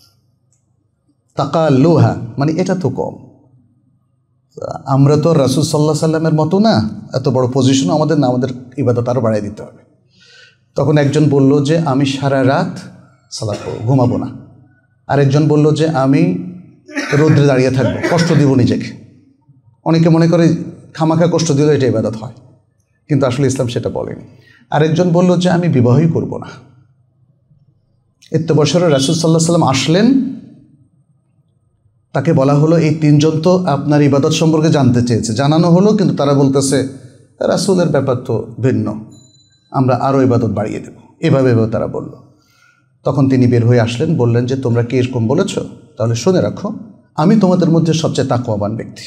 তাকাল্লুহা মানে এটা তো কম, আমরা তো রাসূল সাল্লাল্লাহু আলাইহি সাল্লামের মতো না, এত বড় পজিশন আমাদের না, আমাদের ইবাদত আরও বাড়াই দিতে হবে। তখন একজন বলল যে আমি সারা রাত সালাত করব, ঘুমাবো না। আরেকজন বলল যে আমি রৌদ্রে দাঁড়িয়ে থাকবো, কষ্ট দিব নিজেকে। অনেকে মনে করে খামাখা কষ্ট দিলে এটা ইবাদত হয়, কিন্তু আসলে ইসলাম সেটা বলেনি। আরেকজন বলল যে আমি বিবাহই করব না। এত বছরে রাসূল সাল্লাল্লাহু আলাইহি সাল্লাম আসলেন, তাকে বলা হলো এই 3 জন তো আপনার ইবাদত সম্পর্কে জানতে চেয়েছে, জানানো হলো, কিন্তু তারা বলতেছে রাসূলের ব্যাপার তো ভিন্ন, আমরা আরও ইবাদত বাড়িয়ে দেব, এভাবে তারা বলল। তখন তিনি বের হয়ে আসলেন, বললেন যে তোমরা কি এরকম বলেছ? তাহলে শুনে রাখো, আমি তোমাদের মধ্যে সবচেয়ে তাকওয়াবান ব্যক্তি।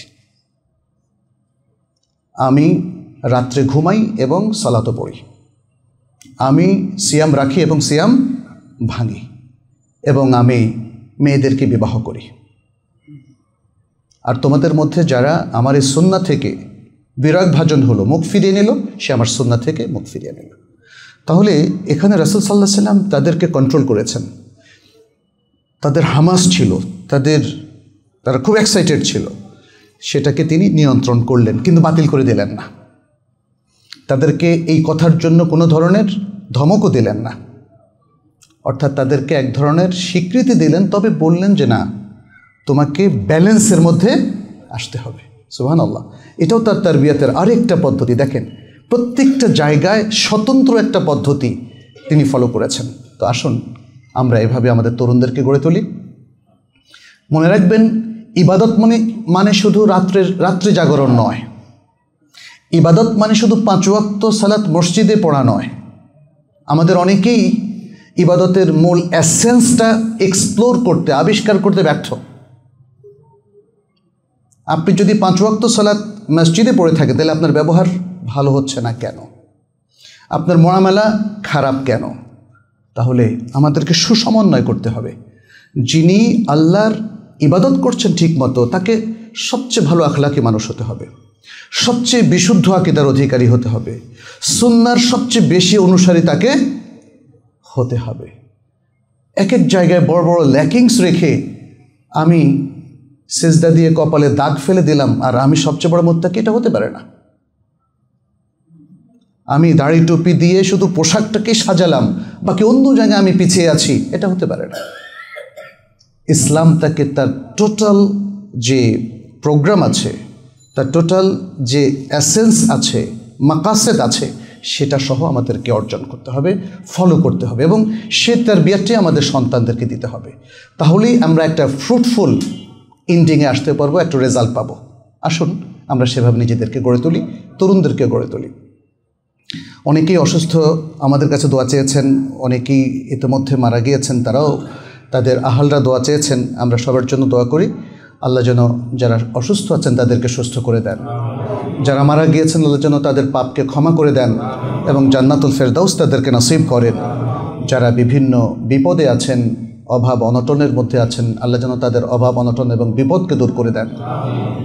আমি রাত্রে ঘুমাই এবং সালাতও পড়ি, আমি সিয়াম রাখি এবং সিয়াম ভাঙি, এবং আমি মেয়েদেরকে বিবাহ করি। আর তোমাদের মধ্যে যারা আমার এই সুন্নাহ থেকে বিরাগ ভাজন হলো, মুখ ফিরিয়ে নিল, সে আমার সুন্নাহ থেকে মুখ ফিরিয়ে নিল। তাহলে এখানে রাসূল সাল্লাল্লাহু আলাইহি সাল্লাম তাদেরকে কন্ট্রোল করেছেন। তাদের হামাস ছিল, তারা খুব এক্সাইটেড ছিল, সেটাকে তিনি নিয়ন্ত্রণ করলেন, কিন্তু বাতিল করে দিলেন না। তাদেরকে এই কথার জন্য কোনো ধরনের ধমকও দিলেন না, অর্থাৎ তাদেরকে এক ধরনের স্বীকৃতি দিলেন, তবে বললেন যে না, তোমাকে ব্যালেন্সের মধ্যে আসতে হবে। সুবহানাল্লাহ, এটাও তার তারবিয়াতের আরেকটা পদ্ধতি। দেখেন, প্রত্যেকটা জায়গায় স্বতন্ত্র একটা পদ্ধতি তিনি ফলো করেছেন। তো আসুন আমরা এভাবে আমাদের তরুণদেরকে গড়ে তুলি। মনে রাখবেন, ইবাদত মানে শুধু রাত্রে জাগরণ নয়, ইবাদত মানে শুধু 5 ওয়াক্ত সালাত মসজিদে পড়া নয়। আমাদের অনেকেই ইবাদতের মূল এসেন্সটা এক্সপ্লোর করতে, আবিষ্কার করতে ব্যর্থ। আপনি যদি 5 ওয়াক্ত সালাত মসজিদে পড়ে থাকেন, তাহলে আপনার ব্যবহার ভালো হচ্ছে না কেন? আপনার মুআমালা খারাপ কেন? তাহলে আমাদেরকে সুসমন্বয় করতে হবে। যিনি আল্লাহর ইবাদত করছেন ঠিকমতো, তাকে সবচেয়ে ভালো আখলাকি মানুষ হতে হবে, সবচেয়ে বিশুদ্ধ আকীদার অধিকারী হতে হবে, সুন্নাহর সবচেয়ে বেশি অনুসারী তাকে হতে হবে। এক এক জায়গায় বড় বড় ল্যাকিংস রেখে আমি সিজদা দিয়ে কপালে দাগ ফেলে দিলাম আর আমি সবচেয়ে বড় মুত্তাকি, এটা হতে পারে না। আমি দাড়ি টুপি দিয়ে শুধু পোশাকটাকে সাজালাম, বাকি অন্য জায়গায় আমি পিছিয়ে আছি, এটা হতে পারে না। ইসলাম তাকে তার টোটাল যে প্রোগ্রাম আছে, তার টোটাল যে এসেন্স আছে, মাকাসেদ আছে, সেটা সহ আমাদেরকে অর্জন করতে হবে, ফলো করতে হবে, এবং সে তারবিয়াতটি আমাদের সন্তানদেরকে দিতে হবে। তাহলেই আমরা একটা ফ্রুটফুল এন্ডিংয়ে আসতে পারবো, একটা রেজাল্ট পাবো। আসুন আমরা সেভাবে নিজেদেরকে গড়ে তুলি, তরুণদেরকে গড়ে তুলি। অনেকেই অসুস্থ আমাদের কাছে দোয়া চেয়েছেন, অনেকেই ইতিমধ্যে মারা গিয়েছেন, তারাও তাদের আহালরা দোয়া চেয়েছেন। আমরা সবার জন্য দোয়া করি, আল্লাহ যেন যারা অসুস্থ আছেন তাদেরকে সুস্থ করে দেন, যারা মারা গিয়েছেন আল্লাহ যেন তাদের পাপকে ক্ষমা করে দেন এবং জান্নাতুল ফেরদাউস তাদেরকে নসিব করেন। যারা বিভিন্ন বিপদে আছেন, অভাব অনটনের মধ্যে আছেন, আল্লাহ যেন তাদের অভাব অনটন এবং বিপদকে দূর করে দেন।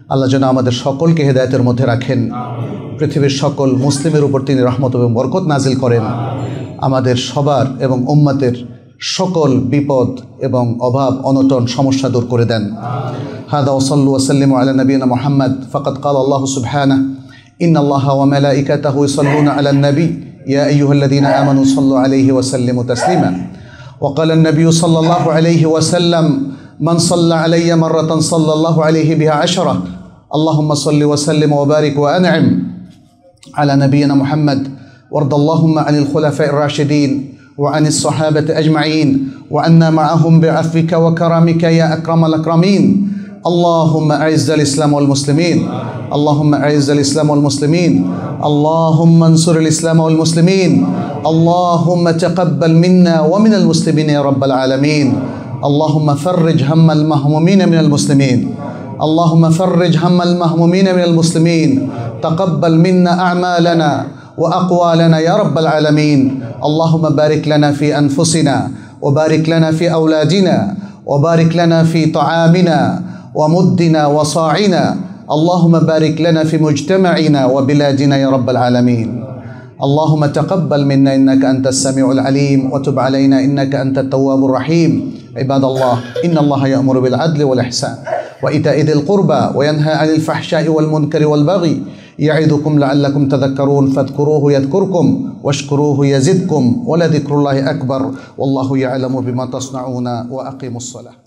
আল্লাহ যেন আমাদের সকলকে হেদায়েতের মধ্যে রাখেন, পৃথিবীর সকল মুসলিমের উপর তিনি রহমত এবং বরকত নাজিল করেন, আমাদের সবার এবং উম্মতের সকল বিপদ এবং অভাব অনটন সমস্যা দূর করে দেন। হাদা ওয়াসাল্লু ওয়াসাল্লিমু আলা নবিয়িনা মুহাম্মদ ফাকাদ ক্বালা আল্লাহু সুবহানাহু ইন্নাল্লাহা ওয়া মালাইকাতাহু ইউসাল্লুনা আলান নবী ইয়া আইয়ুহাল্লাযীনা আমানু সাল্লু আলাইহি ওয়া সাল্লিমু তাসলিমা ওয়া ক্বালা আন-নাবিয়্যু সাল্লাল্লাহু আলাইহি ওয়া সাল্লাম মান সাল্লা আলাইয়া মাররাতান সাল্লাল্লাহু আলাইহি বিহা আশরা আল্লাহুম্মা সাল্লি ওয়া সাল্লিম ওয়া বারিক ওয়া আন'im আলা নবিয়িনা মুহাম্মদ ওয়ারদ আল্লাহুম্মা আনিল খুলাফা'iর রাশিদিন وعن الصحابة أجمعين وعنا معهم بعفوك وكرمك يا أكرم الأكرمين. اللهم أعز الإسلام والمسلمين، اللهم أعز الإسلام والمسلمين، اللهم انصر الإسلام والمسلمين، اللهم تقبل منا ومن المسلمين يا رب العالمين. اللهم فرج هم المهمومين من المسلمين، اللهم فرج هم المهمومين من المسلمين. تقبل منا أعمالنا وأقوالنا يا رب العالمين. اللهم بارك لنا في أنفسنا وبارك لنا في أولادنا وبارك لنا في طعامنا ومدنا وصاعنا. اللهم بارك لنا في مجتمعنا وبلادنا يا رب العالمين. اللهم تقبل منا إنك أنت السميع العليم وتب علينا إنك أنت التواب الرحيم. عباد الله، إن الله يأمر بالعدل والإحسان وإيتاء ذي القربى وينهى عن الفحشاء والمنكر والبغي يعظكم لعلكم تذكرون. فاذكروه يذكركم واشكروه يزدكم ولذكر الله أكبر والله يعلم بما تصنعون وأقيموا الصلاة.